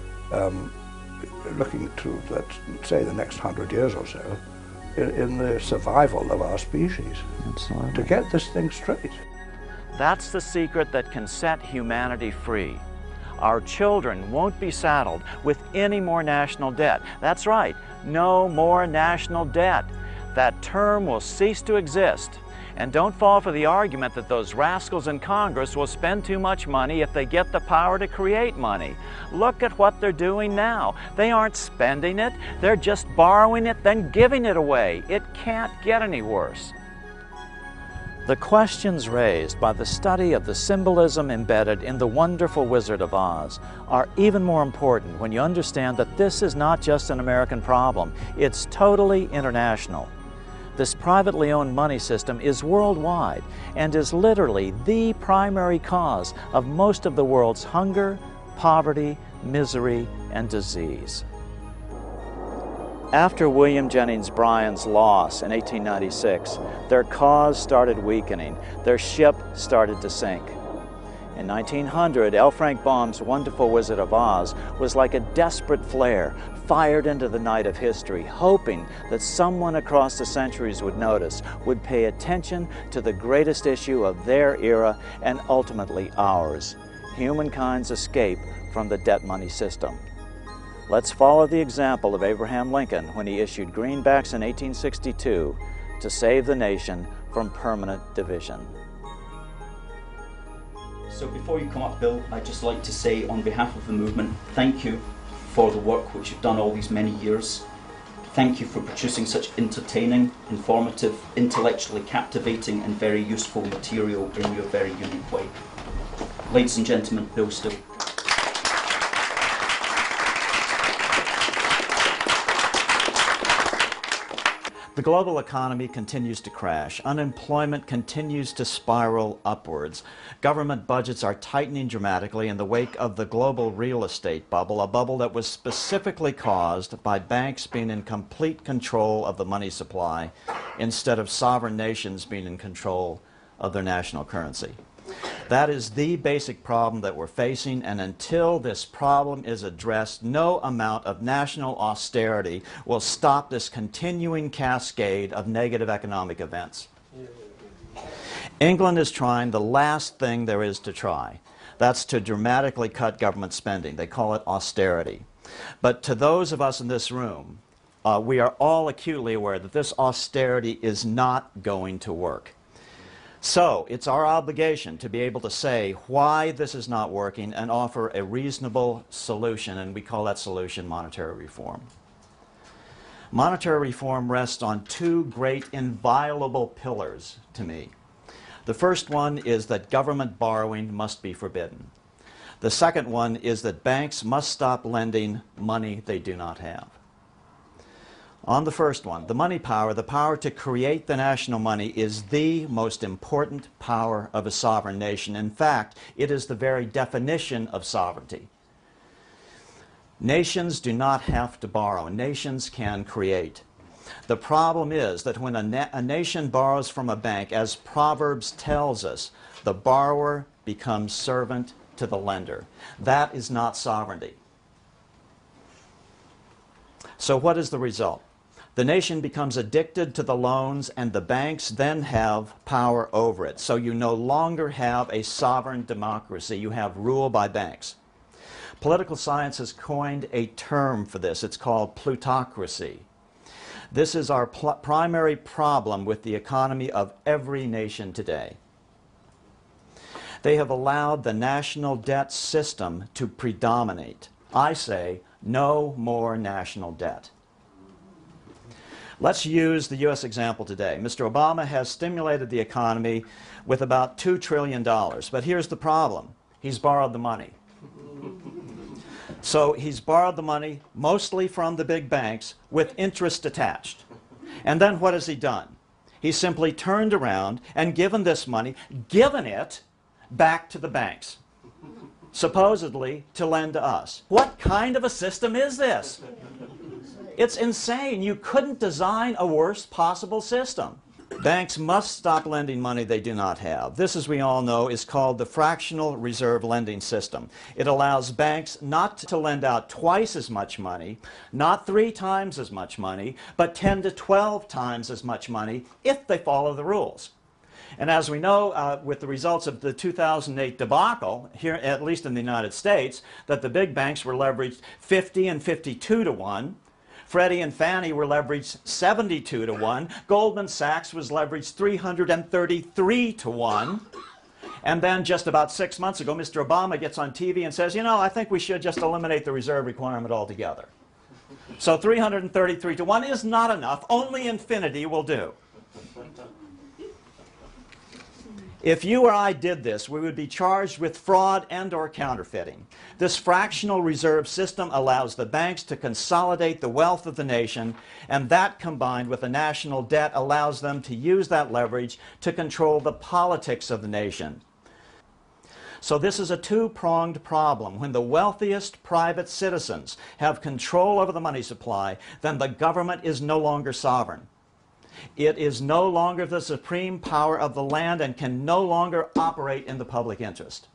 looking to, let's say, the next 100 years or so, in the survival of our species. Absolutely. To get this thing straight. That's the secret that can set humanity free. Our children won't be saddled with any more national debt. That's right, no more national debt. That term will cease to exist. And don't fall for the argument that those rascals in Congress will spend too much money if they get the power to create money. Look at what they're doing now. They aren't spending it, they're just borrowing it, then giving it away. It can't get any worse. The questions raised by the study of the symbolism embedded in the wonderful Wizard of Oz are even more important when you understand that this is not just an American problem, it's totally international. This privately owned money system is worldwide and is literally the primary cause of most of the world's hunger, poverty, misery, and disease. After William Jennings Bryan's loss in 1896, their cause started weakening. Their ship started to sink. In 1900, L. Frank Baum's wonderful Wizard of Oz was like a desperate flare fired into the night of history, hoping that someone across the centuries would notice, would pay attention to the greatest issue of their era and ultimately ours, humankind's escape from the debt money system. Let's follow the example of Abraham Lincoln when he issued greenbacks in 1862 to save the nation from permanent division. So before you come up, Bill, I'd just like to say on behalf of the movement, thank you for the work which you've done all these many years. Thank you for producing such entertaining, informative, intellectually captivating and very useful material in your very unique way. Ladies and gentlemen, Bill Still. The global economy continues to crash. Unemployment continues to spiral upwards. Government budgets are tightening dramatically in the wake of the global real estate bubble, a bubble that was specifically caused by banks being in complete control of the money supply instead of sovereign nations being in control of their national currency. That is the basic problem that we're facing, and until this problem is addressed, no amount of national austerity will stop this continuing cascade of negative economic events. England is trying the last thing there is to try. That's to dramatically cut government spending. They call it austerity. But to those of us in this room, we are all acutely aware that this austerity is not going to work. So it's our obligation to be able to say why this is not working and offer a reasonable solution, and we call that solution monetary reform. Monetary reform rests on two great inviolable pillars to me. The first one is that government borrowing must be forbidden. The second one is that banks must stop lending money they do not have. On the first one, the money power, the power to create the national money, is the most important power of a sovereign nation. In fact, it is the very definition of sovereignty. Nations do not have to borrow. Nations can create. The problem is that when a nation borrows from a bank, as Proverbs tells us, the borrower becomes servant to the lender. That is not sovereignty. So what is the result? The nation becomes addicted to the loans, and the banks then have power over it. So you no longer have a sovereign democracy. You have rule by banks. Political science has coined a term for this. It's called plutocracy. This is our primary problem with the economy of every nation today. They have allowed the national debt system to predominate. I say, no more national debt. Let's use the U.S. example today. Mr. Obama has stimulated the economy with about $2 trillion. But here's the problem. He's borrowed the money. So he's borrowed the money mostly from the big banks with interest attached. And then what has he done? He's simply turned around and given this money, given it back to the banks, supposedly to lend to us. What kind of a system is this? It's insane. You couldn't design a worse possible system. Banks must stop lending money they do not have. This, as we all know, is called the fractional reserve lending system. It allows banks not to lend out twice as much money, not 3 times as much money, but 10 to 12 times as much money if they follow the rules. And as we know, with the results of the 2008 debacle, here at least in the United States, that the big banks were leveraged 50 and 52 to 1. Freddie and Fannie were leveraged 72 to 1. Goldman Sachs was leveraged 333 to 1. And then just about 6 months ago, Mr. Obama gets on TV and says, you know, I think we should just eliminate the reserve requirement altogether. So 333 to 1 is not enough. Only infinity will do. If you or I did this, we would be charged with fraud and/or counterfeiting. This fractional reserve system allows the banks to consolidate the wealth of the nation, and that, combined with the national debt, allows them to use that leverage to control the politics of the nation. So this is a two-pronged problem. When the wealthiest private citizens have control over the money supply, then the government is no longer sovereign. It is no longer the supreme power of the land and can no longer operate in the public interest.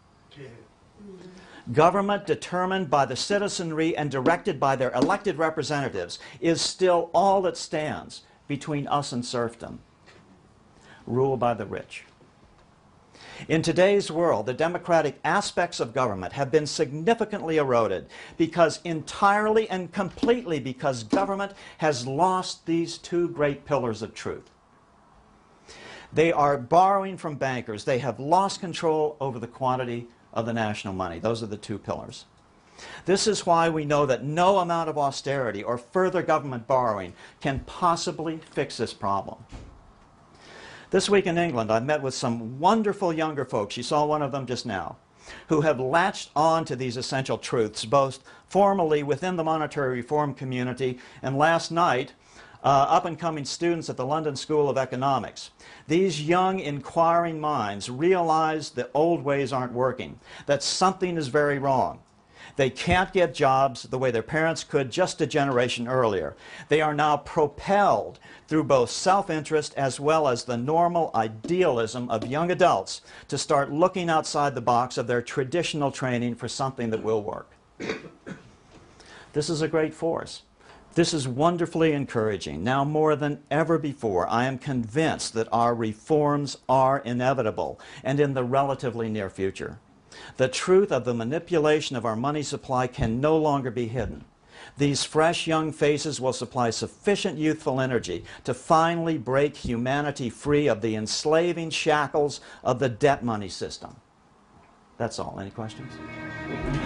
Government determined by the citizenry and directed by their elected representatives is still all that stands between us and serfdom. Rule by the rich. In today's world, the democratic aspects of government have been significantly eroded entirely and completely because government has lost these two great pillars of truth. They are borrowing from bankers. They have lost control over the quantity of the national money. Those are the two pillars. This is why we know that no amount of austerity or further government borrowing can possibly fix this problem. This week in England, I met with some wonderful younger folks, you saw one of them just now, who have latched on to these essential truths, both formally within the monetary reform community and last night, up-and-coming students at the London School of Economics. These young, inquiring minds realize the old ways aren't working, that something is very wrong. They can't get jobs the way their parents could just a generation earlier. They are now propelled through both self-interest as well as the normal idealism of young adults to start looking outside the box of their traditional training for something that will work. This is a great force. This is wonderfully encouraging. Now more than ever before, I am convinced that our reforms are inevitable and in the relatively near future. The truth of the manipulation of our money supply can no longer be hidden. These fresh young faces will supply sufficient youthful energy to finally break humanity free of the enslaving shackles of the debt money system. That's all. Any questions?